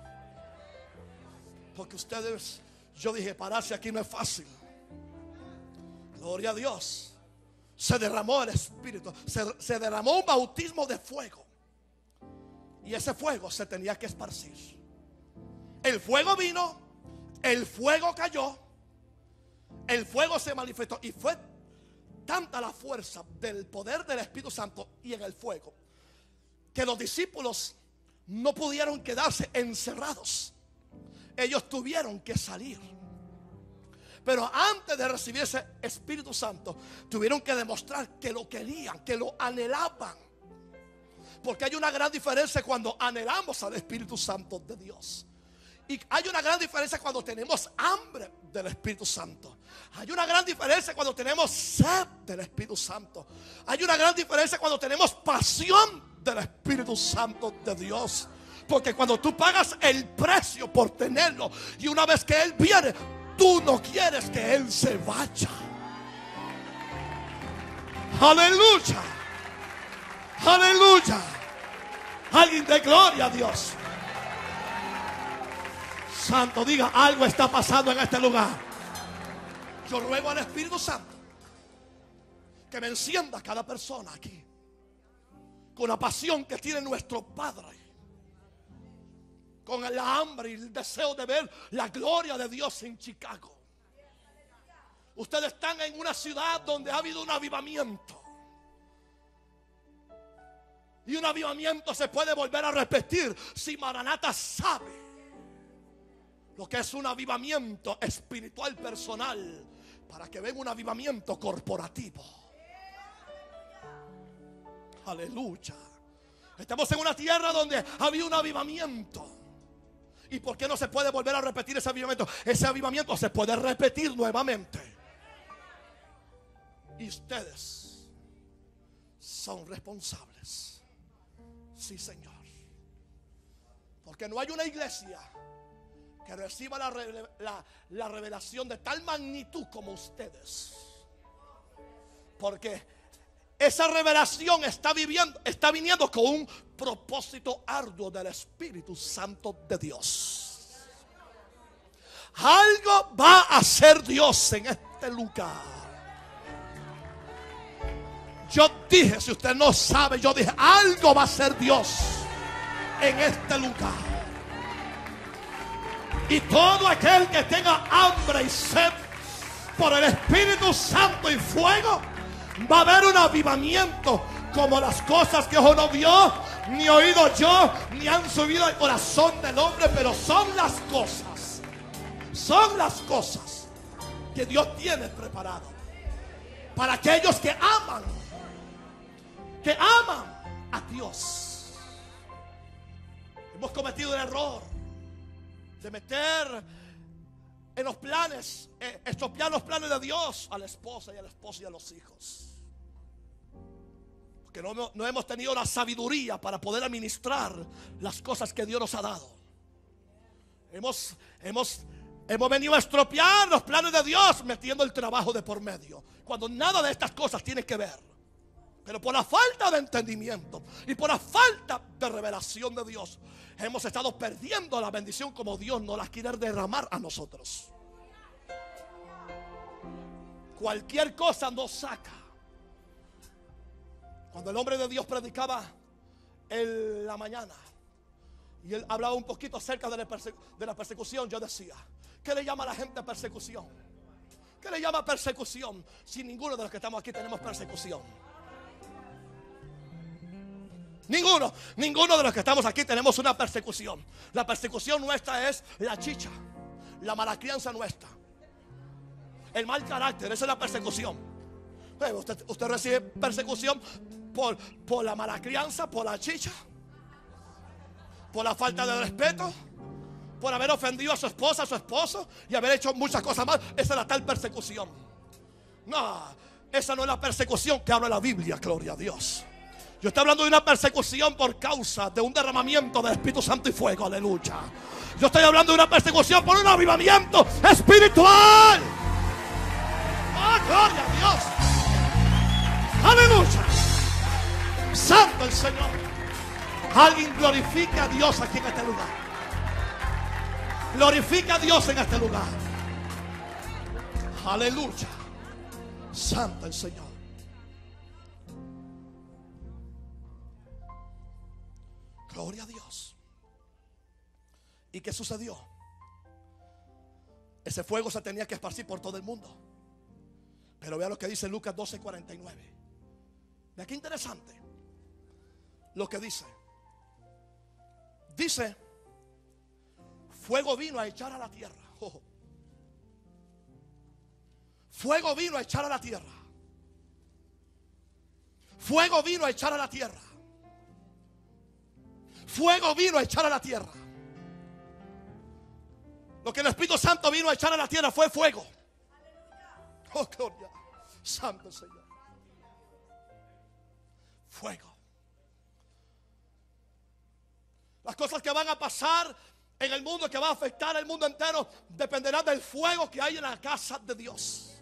porque ustedes, yo dije, pararse aquí no es fácil. Gloria a Dios. Se derramó el Espíritu, se, se derramó un bautismo de fuego. Y ese fuego se tenía que esparcir. El fuego vino, el fuego cayó, el fuego se manifestó. Y fue tanta la fuerza del poder del Espíritu Santo y en el fuego, que los discípulos no pudieron quedarse encerrados. Ellos tuvieron que salir. Pero antes de recibir ese Espíritu Santo, tuvieron que demostrar que lo querían, que lo anhelaban. Porque hay una gran diferencia cuando anhelamos al Espíritu Santo de Dios. Y hay una gran diferencia cuando tenemos hambre del Espíritu Santo. Hay una gran diferencia cuando tenemos sed del Espíritu Santo. Hay una gran diferencia cuando tenemos pasión del Espíritu Santo de Dios. Porque cuando tú pagas el precio por tenerlo, y una vez que Él viene, tú no quieres que Él se vaya. Aleluya. Aleluya. Alguien de gloria a Dios. Santo, diga: algo está pasando en este lugar. Yo ruego al Espíritu Santo que me encienda a cada persona aquí con la pasión que tiene nuestro Padre, con el hambre y el deseo de ver la gloria de Dios en Chicago. Ustedes están en una ciudad donde ha habido un avivamiento. Y un avivamiento se puede volver a repetir si Maranata sabe lo que es un avivamiento espiritual personal, para que venga un avivamiento corporativo. Aleluya. Estamos en una tierra donde había un avivamiento. ¿Y por qué no se puede volver a repetir ese avivamiento? Ese avivamiento se puede repetir nuevamente. Y ustedes son responsables. Sí, Señor. Porque no hay una iglesia que reciba la, la, la revelación de tal magnitud como ustedes. Porque esa revelación está viviendo, está viniendo con un propósito arduo del Espíritu Santo de Dios. Algo va a hacer Dios en este lugar. Yo dije, si usted no sabe, yo dije, algo va a hacer Dios en este lugar. Y todo aquel que tenga hambre y sed por el Espíritu Santo y fuego, va a haber un avivamiento como las cosas que ojo no vio, ni oído yo, ni han subido al corazón del hombre. Pero son las cosas, son las cosas que Dios tiene preparado para aquellos que aman, que aman a Dios. Hemos cometido el error de meter en los planes, eh, estropear los planes de Dios a la esposa y al esposo y a los hijos. Porque no, no hemos tenido la sabiduría para poder administrar las cosas que Dios nos ha dado. Hemos, hemos, hemos venido a estropear los planes de Dios metiendo el trabajo de por medio, cuando nada de estas cosas tiene que ver. Pero por la falta de entendimiento y por la falta de revelación de Dios, hemos estado perdiendo la bendición como Dios nos la quiere derramar a nosotros. cualquier cosa nos saca. Cuando el hombre de Dios predicaba en la mañana y él hablaba un poquito acerca de la, perse- de la persecución, yo decía, ¿qué le llama a la gente persecución? ¿Qué le llama persecución? Si ninguno de los que estamos aquí tenemos persecución. Ninguno, ninguno de los que estamos aquí tenemos una persecución. La persecución nuestra es la chicha, la mala crianza nuestra, el mal carácter. Esa es la persecución. Usted, usted recibe persecución por, por la mala crianza, por la chicha, por la falta de respeto, por haber ofendido a su esposa, a su esposo y haber hecho muchas cosas más. Esa es la tal persecución. No, esa no es la persecución que habla la Biblia, gloria a Dios. Yo estoy hablando de una persecución por causa de un derramamiento del Espíritu Santo y fuego, aleluya. Yo estoy hablando de una persecución por un avivamiento espiritual. ¡Oh, gloria a Dios! ¡Aleluya! ¡Santo el Señor! Alguien glorifica a Dios aquí en este lugar. Glorifica a Dios en este lugar. ¡Aleluya! ¡Santo el Señor! Gloria a Dios. ¿Y qué sucedió? Ese fuego se tenía que esparcir por todo el mundo. Pero vea lo que dice Lucas doce cuarenta y nueve. Vea qué interesante lo que dice. Dice, fuego vino a echar a la tierra. Oh. Fuego vino a echar a la tierra. Fuego vino a echar a la tierra. Fuego vino a echar a la tierra. Lo que el Espíritu Santo vino a echar a la tierra fue fuego. Oh, gloria. Santo Señor. Fuego. Las cosas que van a pasar en el mundo, que va a afectar al mundo entero, dependerán del fuego que hay en la casa de Dios.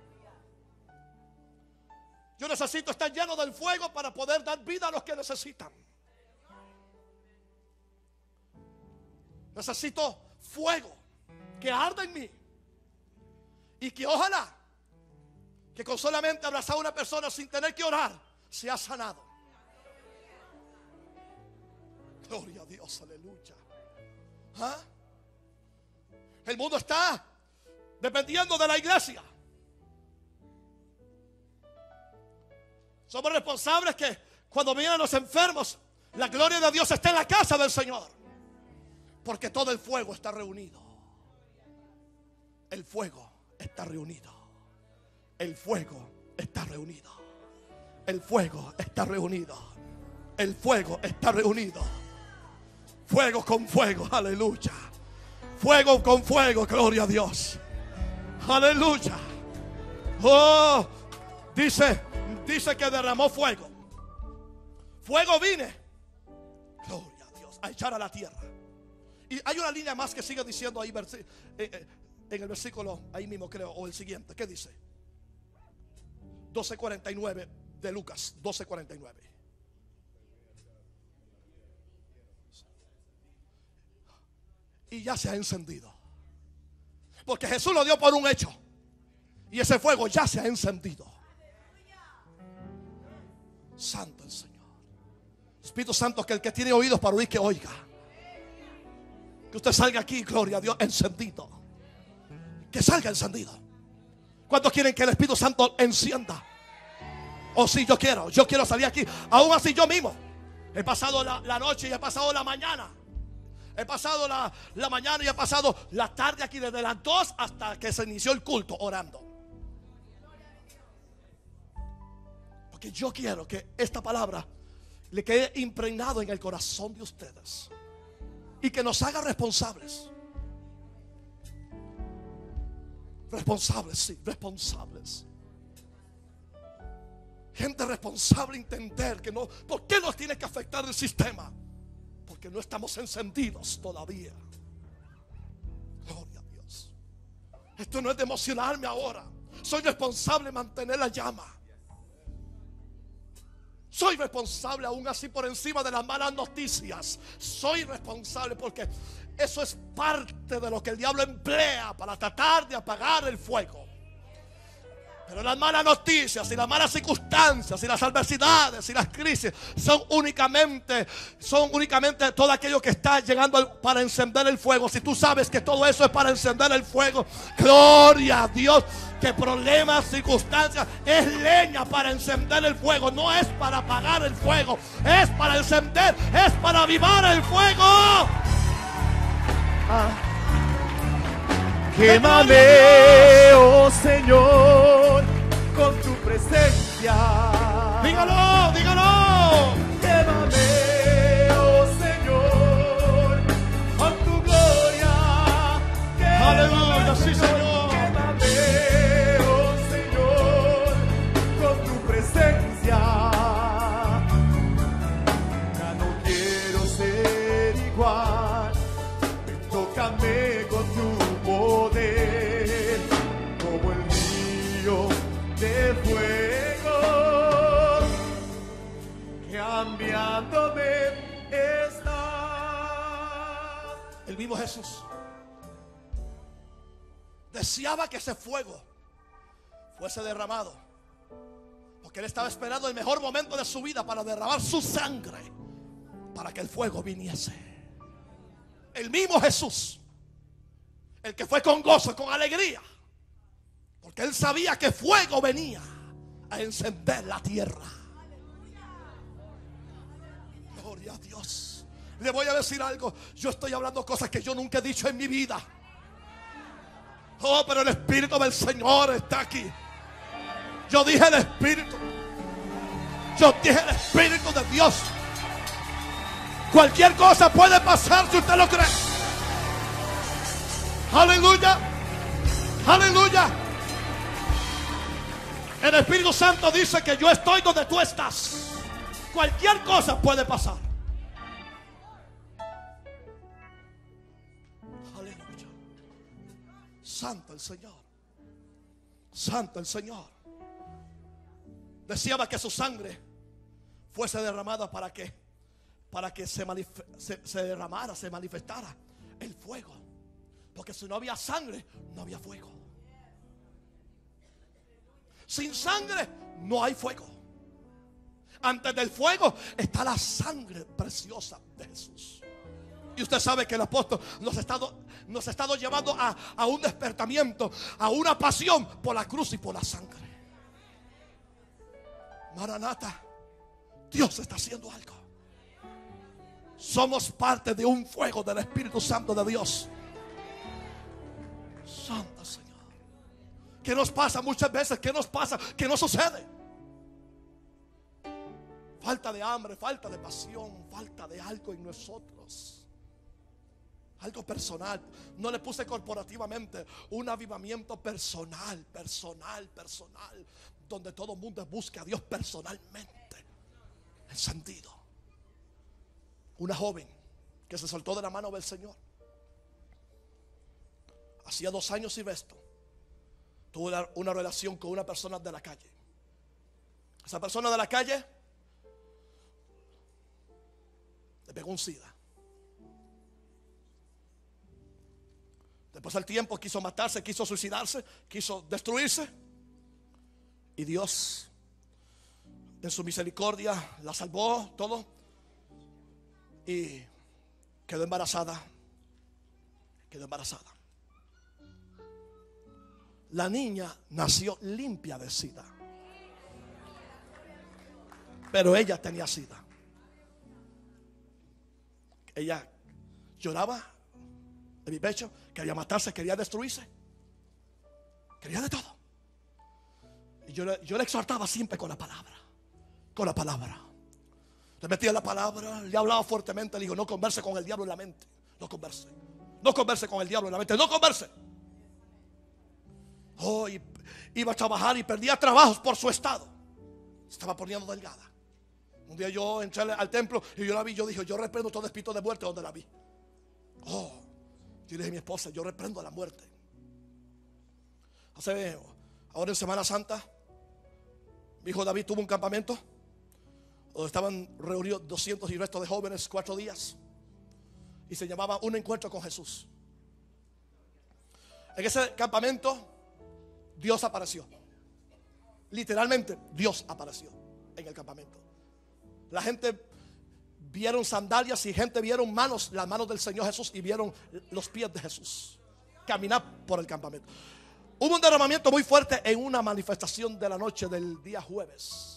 Yo necesito estar lleno del fuego para poder dar vida a los que necesitan. Necesito fuego que arda en mí. Y que ojalá que con solamente abrazar a una persona sin tener que orar, sea sanado. Gloria a Dios, aleluya. ¿Ah? El mundo está dependiendo de la iglesia. Somos responsables que cuando vienen los enfermos, la gloria de Dios está en la casa del Señor. Porque todo el fuego está reunido. El fuego está reunido. El fuego está reunido. El fuego está reunido. El fuego está reunido. Fuego con fuego, aleluya. Fuego con fuego, gloria a Dios. Aleluya. Oh, dice, dice que derramó fuego. Fuego vine, gloria a Dios, a echar a la tierra. Y hay una línea más que sigue diciendo ahí en el versículo, ahí mismo creo, o el siguiente. ¿Qué dice? doce cuarenta y nueve de Lucas, doce cuarenta y nueve. Y ya se ha encendido. Porque Jesús lo dio por un hecho. Y ese fuego ya se ha encendido. Santo el Señor. Espíritu Santo, que el que tiene oídos para oír, que oiga. Que usted salga aquí, gloria a Dios, encendido. Que salga encendido. ¿Cuántos quieren que el Espíritu Santo encienda? Oh, sí, yo quiero. Yo quiero salir aquí. Aún así yo mismo. He pasado la, la noche y he pasado la mañana. He pasado la, la mañana y he pasado la tarde aquí desde las dos hasta que se inició el culto orando. Porque yo quiero que esta palabra le quede impregnado en el corazón de ustedes. Y que nos haga responsables. Responsables, sí, responsables. Gente responsable, entender que no. ¿Por qué nos tiene que afectar el sistema? Porque no estamos encendidos todavía. Gloria a Dios. Esto no es de emocionarme ahora. Soy responsable de mantener la llama. Soy responsable aún así por encima de las malas noticias. Soy responsable porque eso es parte de lo que el diablo emplea para tratar de apagar el fuego. Pero las malas noticias y las malas circunstancias y las adversidades y las crisis son únicamente, son únicamente todo aquello que está llegando para encender el fuego. Si tú sabes que todo eso es para encender el fuego, gloria a Dios. Que problemas, circunstancias es leña para encender el fuego. No es para apagar el fuego, es para encender, es para avivar el fuego. Ah. Quémame, oh Señor, con tu presencia. Dígalo, dígalo. Quémame, oh Señor, con tu gloria. Quémame, Aleluya, sí, Señor. Quémame, oh Señor, con tu presencia. Ya no quiero ser igual. Tócame con tu poder, como el río de fuego, cambiándome está. El mismo Jesús deseaba que ese fuego fuese derramado, porque él estaba esperando el mejor momento de su vida para derramar su sangre, para que el fuego viniese. El mismo Jesús, el que fue con gozo, con alegría, porque él sabía que fuego venía a encender la tierra. Gloria a Dios. Le voy a decir algo. Yo estoy hablando cosas que yo nunca he dicho en mi vida. Oh, pero el Espíritu del Señor está aquí. Yo dije el Espíritu. Yo dije el Espíritu de Dios. Cualquier cosa puede pasar si usted lo cree. Aleluya. Aleluya. El Espíritu Santo dice que yo estoy donde tú estás. Cualquier cosa puede pasar. Aleluya. Santo el Señor. Santo el Señor. Deseaba que su sangre fuese derramada para que para que se, se, se derramara, se manifestara el fuego. Porque si no había sangre, no había fuego. Sin sangre no hay fuego. Antes del fuego está la sangre preciosa de Jesús. Y usted sabe que el apóstol nos ha estado, nos ha estado llevando a, a un despertamiento, a una pasión por la cruz y por la sangre. Maranata, Dios está haciendo algo. Somos parte de un fuego del Espíritu Santo de Dios. Santo Señor. ¿Qué nos pasa muchas veces? ¿Qué nos pasa? ¿Qué nos sucede? Falta de hambre, falta de pasión, falta de algo en nosotros. Algo personal. No le puse corporativamente. Un avivamiento personal, personal, personal. Donde todo el mundo busque a Dios personalmente. Encendido. Una joven que se soltó de la mano del Señor. Hacía dos años y resto. Tuvo una, una relación con una persona de la calle. Esa persona de la calle le pegó un sida. Después del tiempo quiso matarse, quiso suicidarse, quiso destruirse. Y Dios, en su misericordia, la salvó todo. Y quedó embarazada. Quedó embarazada. La niña nació limpia de sida. Pero ella tenía sida. Ella lloraba en mi pecho, quería matarse, quería destruirse. Quería de todo. Y yo, yo le exhortaba siempre con la palabra. Con la palabra. Le metía la palabra, le hablaba fuertemente, le digo, no converse con el diablo en la mente. No converse. No converse con el diablo en la mente. No converse. Oh, y iba a trabajar y perdía trabajos por su estado. Estaba poniendo delgada. Un día yo entré al templo y yo la vi. Yo dije, yo reprendo todo espíritu de muerte donde la vi. Oh, yo le dije a mi esposa, yo reprendo la muerte. Hace, ahora en Semana Santa, mi hijo David tuvo un campamento donde estaban reunidos doscientos y resto de jóvenes, cuatro días. Y se llamaba Un Encuentro con Jesús. En ese campamento Dios apareció. Literalmente, Dios apareció en el campamento. La gente vieron sandalias y gente vieron manos, las manos del Señor Jesús, y vieron los pies de Jesús caminar por el campamento. Hubo un derramamiento muy fuerte en una manifestación de la noche del día jueves.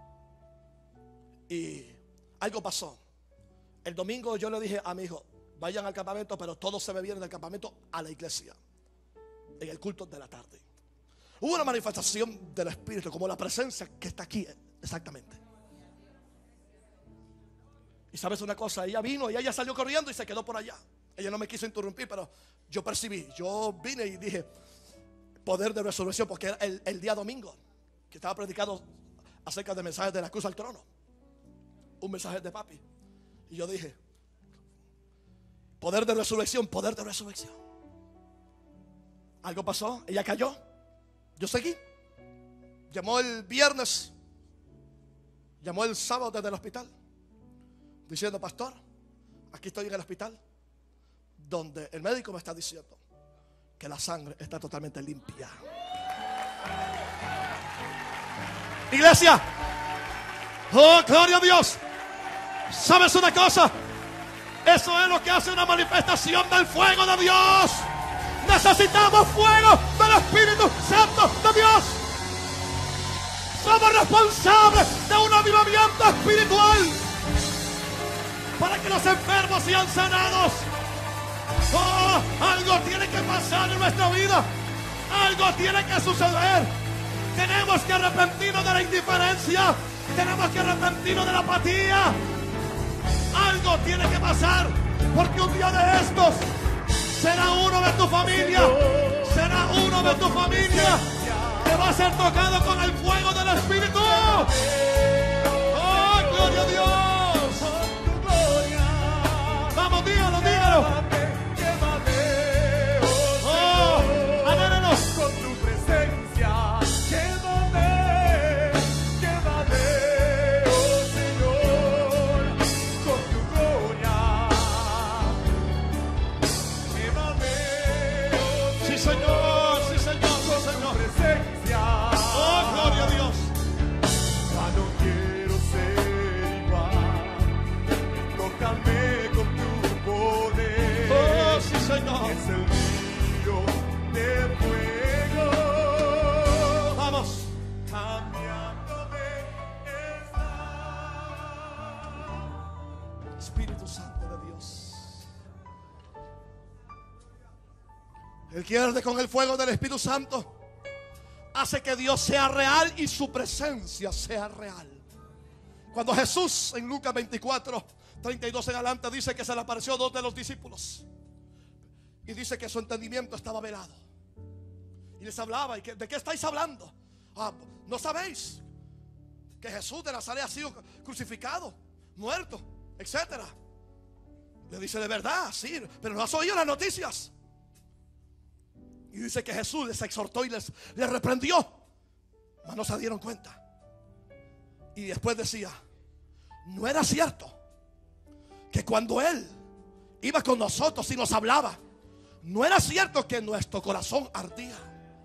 Y algo pasó. El domingo yo le dije a mi hijo: vayan al campamento, pero todos se me vienen del campamento a la iglesia en el culto de la tarde. Hubo una manifestación del Espíritu, como la presencia que está aquí exactamente. Y sabes una cosa, ella vino y ella salió corriendo y se quedó por allá. Ella no me quiso interrumpir, pero yo percibí, yo vine y dije: poder de resurrección, porque era el, el día domingo que estaba predicado acerca de mensajes de la cruz al trono, un mensaje de papi. Y yo dije: poder de resurrección, poder de resurrección. Algo pasó, ella cayó, yo seguí. Llamó el viernes, llamó el sábado desde el hospital, diciendo: pastor, aquí estoy en el hospital, donde el médico me está diciendo que la sangre está totalmente limpia. Iglesia, oh, gloria a Dios. ¿Sabes una cosa? Eso es lo que hace una manifestación del fuego de Dios. Necesitamos fuego del Espíritu Santo de Dios. Somos responsables de un avivamiento espiritual para que los enfermos sean sanados. Oh, algo tiene que pasar en nuestra vida. Algo tiene que suceder. Tenemos que arrepentirnos de la indiferencia. Tenemos que arrepentirnos de la apatía. Algo tiene que pasar, porque un día de estos será uno de tu familia, será uno de tu familia que va a ser tocado con el fuego del Espíritu. Oh, gloria a Dios. Vamos, dígalo, dígalo. Oh, adérenos con tu presencia. Llévame, llévame, oh Señor, con tu gloria. Llévame, oh Sí, Señor, sí, Señor, sí, con tu Señor. presencia. Oh, gloria a Dios. Ya no quiero ser igual. Tócame con tu poder. Oh, sí, Señor. Es el río de fuego. Vamos. Cambiándome está. Espíritu Santo de Dios. El que arde con el fuego del Espíritu Santo hace que Dios sea real y su presencia sea real. Cuando Jesús en Lucas veinticuatro, treinta y dos en adelante dice que se le apareció a dos de los discípulos y dice que su entendimiento estaba velado y les hablaba. ¿Y que, de qué estáis hablando? Ah, ¿no sabéis que Jesús de Nazaret ha sido crucificado, muerto, etcétera? Le dice: de verdad, sí, pero no has oído las noticias. Y dice que Jesús les exhortó y les, les reprendió, mas no se dieron cuenta. Y después decía: no era cierto que cuando Él iba con nosotros y nos hablaba, no era cierto que nuestro corazón ardía.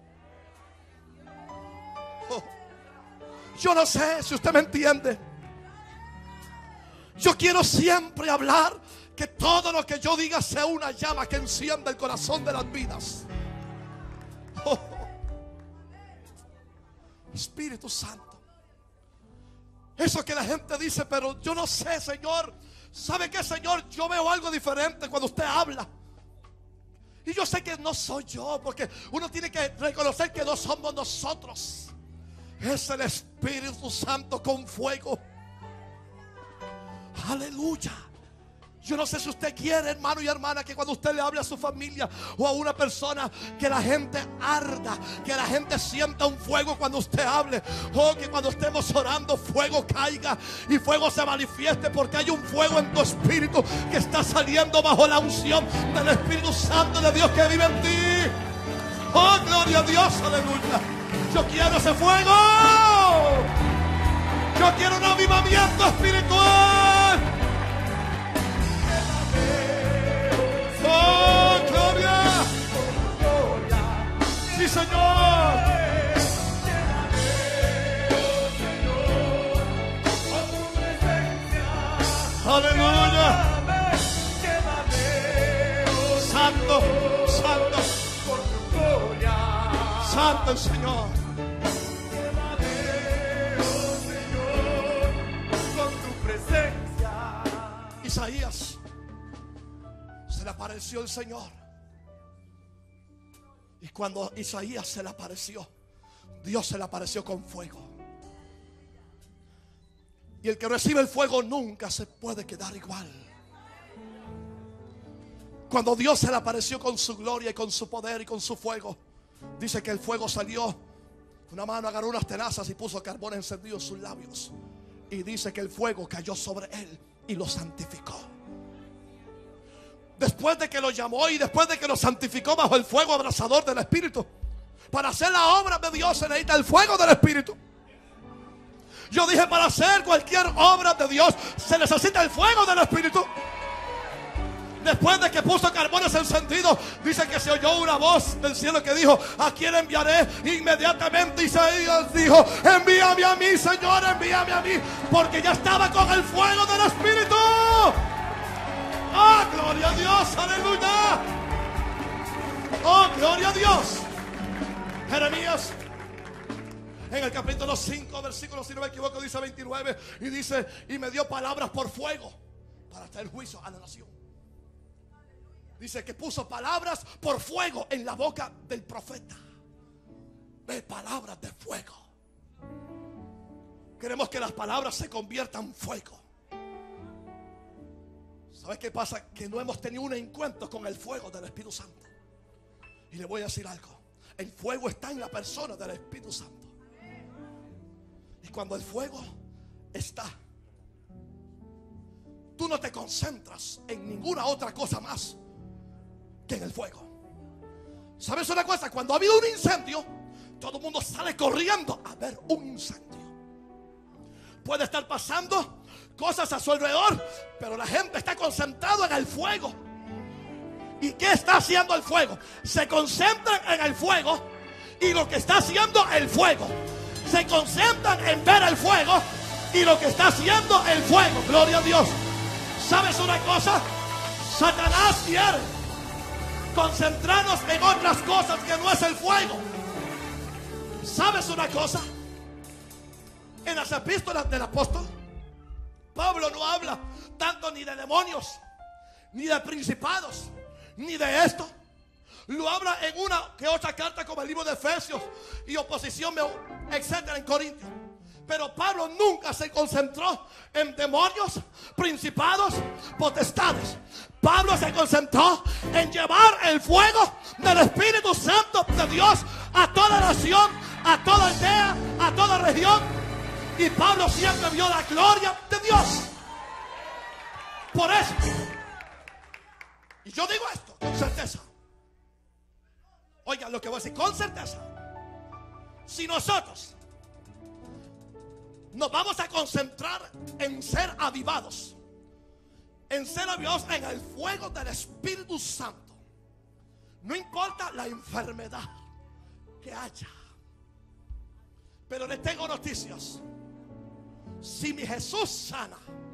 Oh, yo no sé si usted me entiende. Yo quiero siempre hablar que todo lo que yo diga sea una llama que encienda el corazón de las vidas. Oh, Espíritu Santo. Eso que la gente dice: pero yo no sé, Señor. ¿Sabe qué, Señor? Yo veo algo diferente cuando usted habla. Y yo sé que no soy yo, porque uno tiene que reconocer que no somos nosotros. Es el Espíritu Santo con fuego. Aleluya. Yo no sé si usted quiere, hermano y hermana, que cuando usted le hable a su familia o a una persona, que la gente arda, que la gente sienta un fuego cuando usted hable. O que cuando estemos orando, fuego caiga y fuego se manifieste, porque hay un fuego en tu espíritu que está saliendo bajo la unción del Espíritu Santo de Dios que vive en ti. Oh, gloria a Dios, aleluya. Yo quiero ese fuego. Yo quiero un avivamiento espiritual. ¡Oh, gloria! Sí, Señor. Aleluya. Quémame, oh Santo, santo, por tu gloria. santo el Señor. Quémame, oh Señor, con tu presencia. Isaías, se le apareció el Señor. Y cuando Isaías se le apareció, Dios se le apareció con fuego. Y el que recibe el fuego nunca se puede quedar igual. Cuando Dios se le apareció con su gloria y con su poder y con su fuego, dice que el fuego salió. Una mano agarró unas tenazas y puso carbón encendido en sus labios. Y dice que el fuego cayó sobre él y lo santificó. Después de que lo llamó y después de que lo santificó bajo el fuego abrasador del Espíritu, para hacer la obra de Dios se necesita el fuego del Espíritu. Yo dije, para hacer cualquier obra de Dios se necesita el fuego del Espíritu. Después de que puso carbones encendidos, dice que se oyó una voz del cielo que dijo: ¿a quién enviaré? Inmediatamente Isaías dijo: envíame a mí, Señor, envíame a mí, porque ya estaba con el fuego del Espíritu. ¡Oh, gloria a Dios! ¡Aleluya! ¡Oh, gloria a Dios! Jeremías, en el capítulo cinco, versículo, si no me equivoco, dice veintinueve, y dice: y me dio palabras por fuego para hacer juicio a la nación. Dice que puso palabras por fuego en la boca del profeta. Ve, palabras de fuego. Queremos que las palabras se conviertan en fuego. ¿Sabes qué pasa? Que no hemos tenido un encuentro con el fuego del Espíritu Santo. Y le voy a decir algo: el fuego está en la persona del Espíritu Santo. Y cuando el fuego está, tú no te concentras en ninguna otra cosa más que en el fuego. ¿Sabes una cosa? Cuando ha habido un incendio, todo el mundo sale corriendo a ver un incendio. Puede estar pasando cosas a su alrededor, pero la gente está concentrada en el fuego. ¿Y qué está haciendo el fuego? Se concentran en el fuego y lo que está haciendo el fuego. Se concentran en ver el fuego y lo que está haciendo el fuego. Gloria a Dios. ¿Sabes una cosa? Satanás quiere concentrarnos en otras cosas que no es el fuego. ¿Sabes una cosa? En las epístolas del apóstol Pablo no habla tanto ni de demonios, ni de principados, ni de esto. Lo habla en una que otra carta, como el libro de Efesios y oposición, etcétera, en Corintios. Pero Pablo nunca se concentró en demonios, principados, potestades. Pablo se concentró en llevar el fuego del Espíritu Santo de Dios a toda nación, a toda aldea, a toda región. Y Pablo siempre vio la gloria de Dios. Por eso, y yo digo esto con certeza. Oigan lo que voy a decir con certeza. Si nosotros nos vamos a concentrar en ser avivados, en ser avivados en el fuego del Espíritu Santo, no importa la enfermedad que haya. Pero les tengo noticias. Si mi Jesús sana,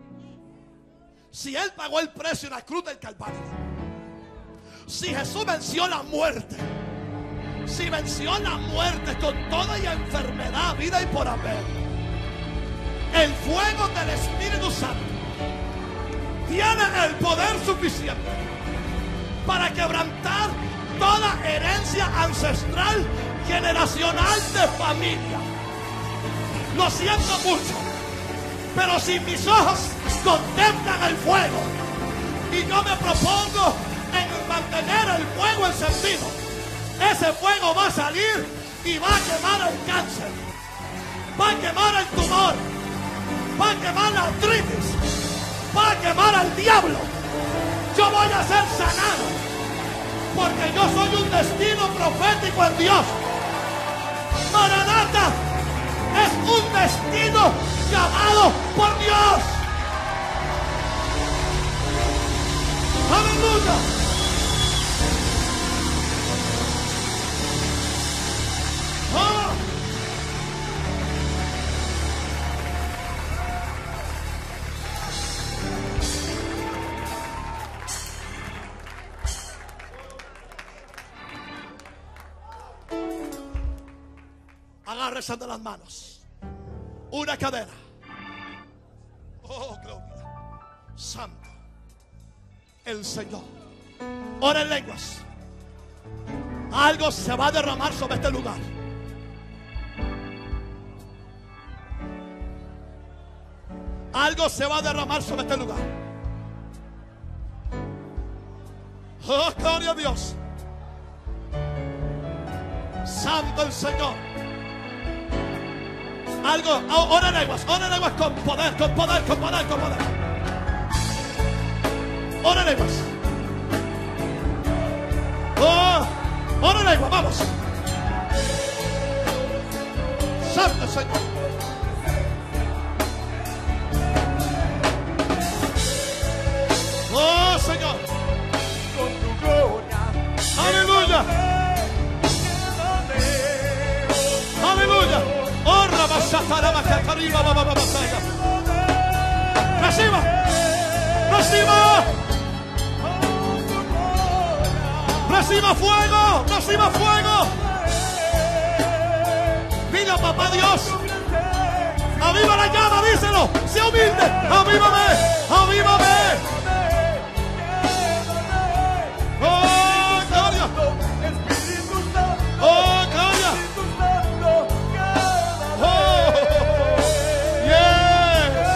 si Él pagó el precio en la cruz del Calvario, si Jesús venció la muerte, si venció la muerte con toda y enfermedad, vida y por haber, el fuego del Espíritu Santo tiene el poder suficiente para quebrantar toda herencia ancestral, generacional de familia. Lo siento mucho, pero si mis ojos contemplan el fuego y yo me propongo en mantener el fuego encendido, ese fuego va a salir y va a quemar el cáncer, va a quemar el tumor, va a quemar la artritis, va a quemar al diablo. Yo voy a ser sanado porque yo soy un destino profético en Dios. Maranata es un destino llamado por Dios. Aleluya. Oh. Agárrese de las manos. Una cadena. Oh, gloria. Santo el Señor. Ora en lenguas. Algo se va a derramar sobre este lugar. Algo se va a derramar sobre este lugar. Oh, gloria a Dios. Santo el Señor. Algo, ora en lenguas, ora en lenguas con poder, con poder, con poder, con poder. Ora en lenguas. Oh, ora en lenguas, vamos. Santo el Señor. Oh, Señor. Con tu gloria. Aleluya. Aleluya. Oh, reciba. Reciba. Reciba fuego. Reciba fuego. Dile a papá Dios. Aviva la llama, díselo. Sea humilde. Avívame. Avívame. Oh, gloria. Oh, gloria. Oh, yes.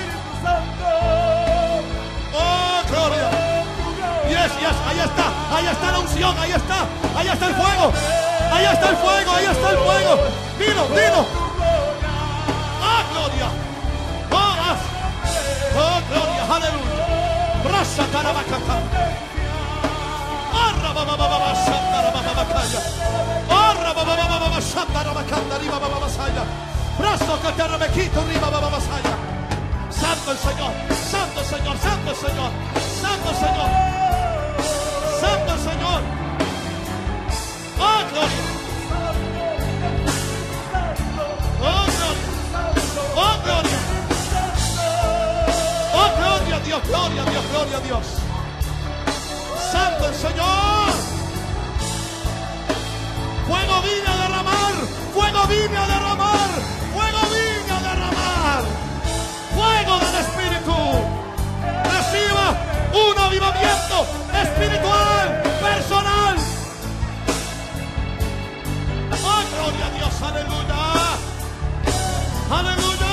Oh, gloria. Yes, yes, ahí está. Ahí está la unción, ahí está. Ahí está el fuego. Ahí está el fuego, ahí está el fuego. Dilo, dilo. Oh, gloria. Oh, haz. Oh, gloria. Aleluya. Brasa carabacata. Arra baba baba baba santa baba bacaya. Arra baba baba baba santa baba canta riba baba basaya. Brazo que te remequito riba baba basaya. Santo el Señor, santo el Señor, santo el Señor, santo el Señor, santo el Señor. Oh, gloria. Oh, gloria. Oh, gloria. Oh, gloria a Dios, gloria a Dios, gloria a Dios. Santo el Señor. Fuego vine a derramar. Fuego vine a derramar. Fuego vine a derramar. Fuego del Espíritu. Reciba un avivamiento espiritual, personal. Oh, gloria a Dios, aleluya. Aleluya.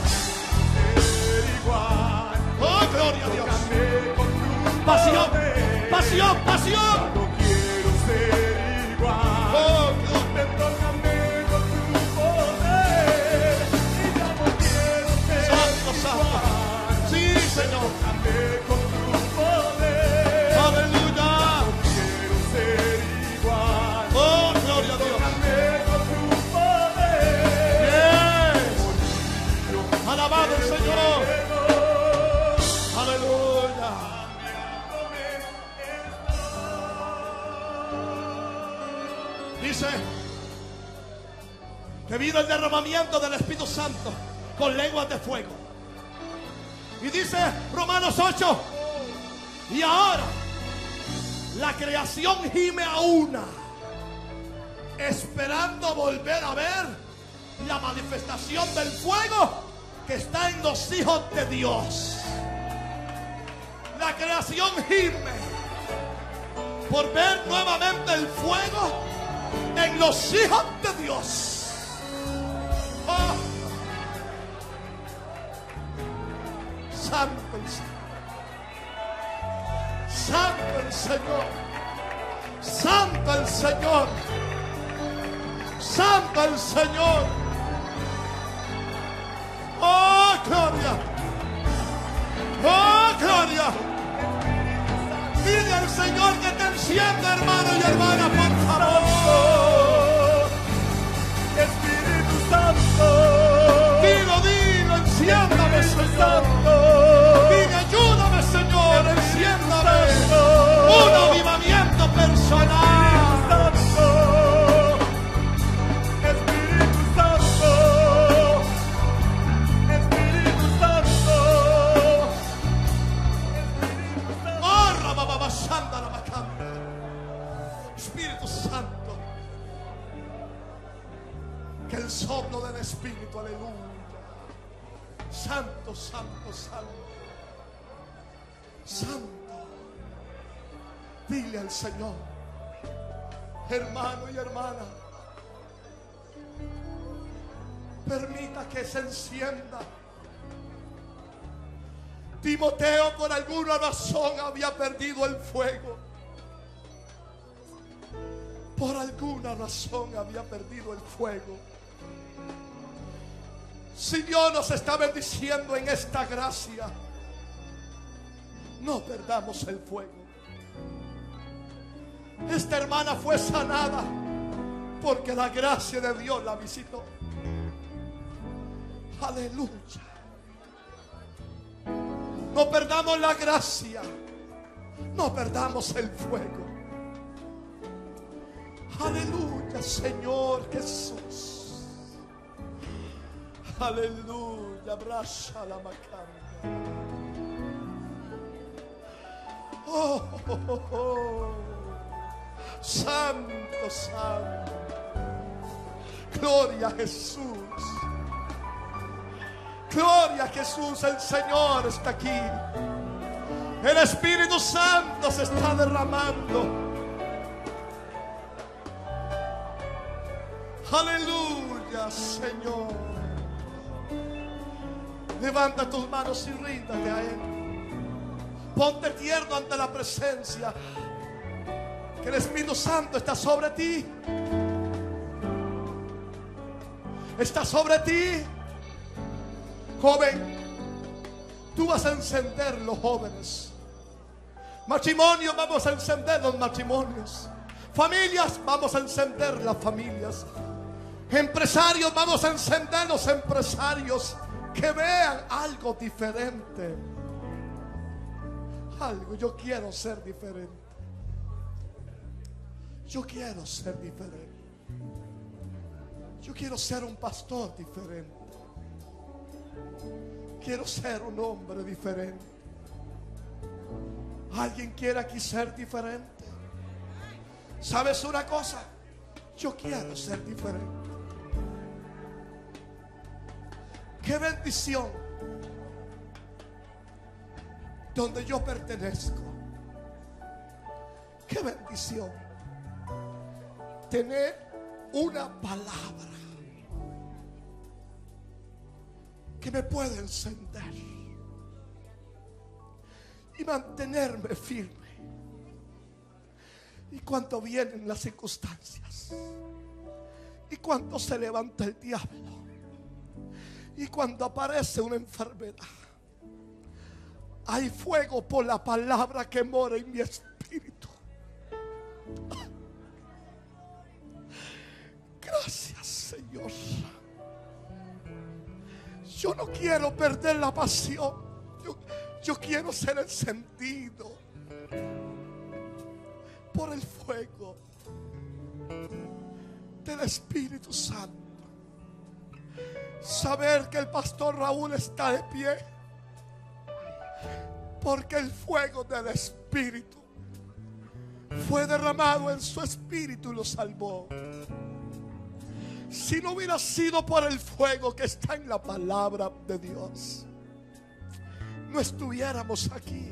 Oh, gloria a Dios. Pasión, pasión, pasión. No quiero ser igual. Oh, Te tócame con tu poder. Y ya no quiero ser santo, santo. igual. Sí, Señor. Tócame con tu poder. Aleluya. No quiero ser igual. Oh, gloria a Dios. Tócame con tu poder. Yes. Alabado el Señor. Aleluya. Dice que vino el derramamiento del Espíritu Santo con lenguas de fuego. Y dice Romanos ocho, y ahora la creación gime a una, esperando volver a ver la manifestación del fuego que está en los hijos de Dios. La creación gime por ver nuevamente el fuego en los hijos de Dios. Oh. Santo el Señor. Santo el Señor. Santo el Señor. Santo el Señor. Oh, gloria. Oh, gloria. Dile al Señor que te encienda, hermano y hermana, por favor. Espíritu Santo. Dilo, dilo, enciéndame, Señor. Dile, ayúdame, Señor, enciéndame. Un avivamiento personal. Santo. Espíritu Santo. Espíritu Santo. Oh, rabababa, santa, rabacanda. Espíritu Santo. soplo del Espíritu, aleluya. Santo, santo, santo. Santo. Dile al Señor, hermano y hermana, permita que se encienda. Timoteo por alguna razón había perdido el fuego. Por alguna razón había perdido el fuego. Si Dios nos está bendiciendo en esta gracia, no perdamos el fuego. Esta hermana fue sanada porque la gracia de Dios la visitó. Aleluya. No perdamos la gracia. No perdamos el fuego. Aleluya, Señor Jesús. Aleluya. Abraza la macana. Oh, oh, oh, oh. Santo, santo. Gloria a Jesús. Gloria a Jesús. El Señor está aquí. El Espíritu Santo se está derramando. Aleluya, Señor. Levanta tus manos y ríndate a Él. Ponte tierno ante la presencia. Que el Espíritu Santo está sobre ti. Está sobre ti. Joven, tú vas a encender los jóvenes. Matrimonios, vamos a encender los matrimonios. Familias, vamos a encender las familias. Empresarios, vamos a encender los empresarios. Que vean algo diferente. Algo, yo quiero ser diferente. Yo quiero ser diferente. Yo quiero ser un pastor diferente. Quiero ser un hombre diferente. ¿Alguien quiere aquí ser diferente? ¿Sabes una cosa? Yo quiero ser diferente. Qué bendición donde yo pertenezco. Qué bendición tener una palabra que me puede encender y mantenerme firme. Y cuando vienen las circunstancias, y cuando se levanta el diablo, y cuando aparece una enfermedad, hay fuego por la palabra que mora en mi espíritu. Gracias, Señor. Yo no quiero perder la pasión. Yo, yo quiero ser encendido por el fuego del Espíritu Santo. Saber que el pastor Raúl está de pie porque el fuego del Espíritu fue derramado en su espíritu y lo salvó. Si no hubiera sido por el fuego que está en la palabra de Dios, no estuviéramos aquí.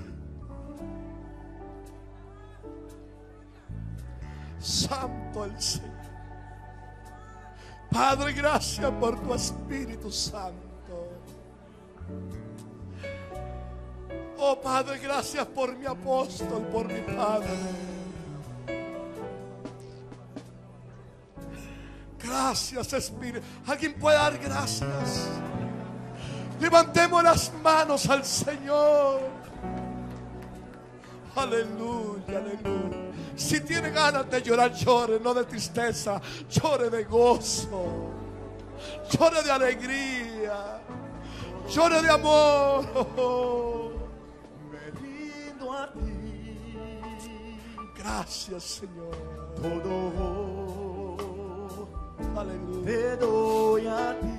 Santo el Señor. Padre, gracias por tu Espíritu Santo. Oh Padre, gracias por mi apóstol, por mi Padre. Gracias, Espíritu. ¿Alguien puede dar gracias? Levantemos las manos al Señor. Aleluya, aleluya. Si tiene ganas de llorar, llore, no de tristeza. Llore de gozo. Llore de alegría. Llore de amor. Me rindo a ti. Gracias, Señor. Todo Aleluya. te doy a ti.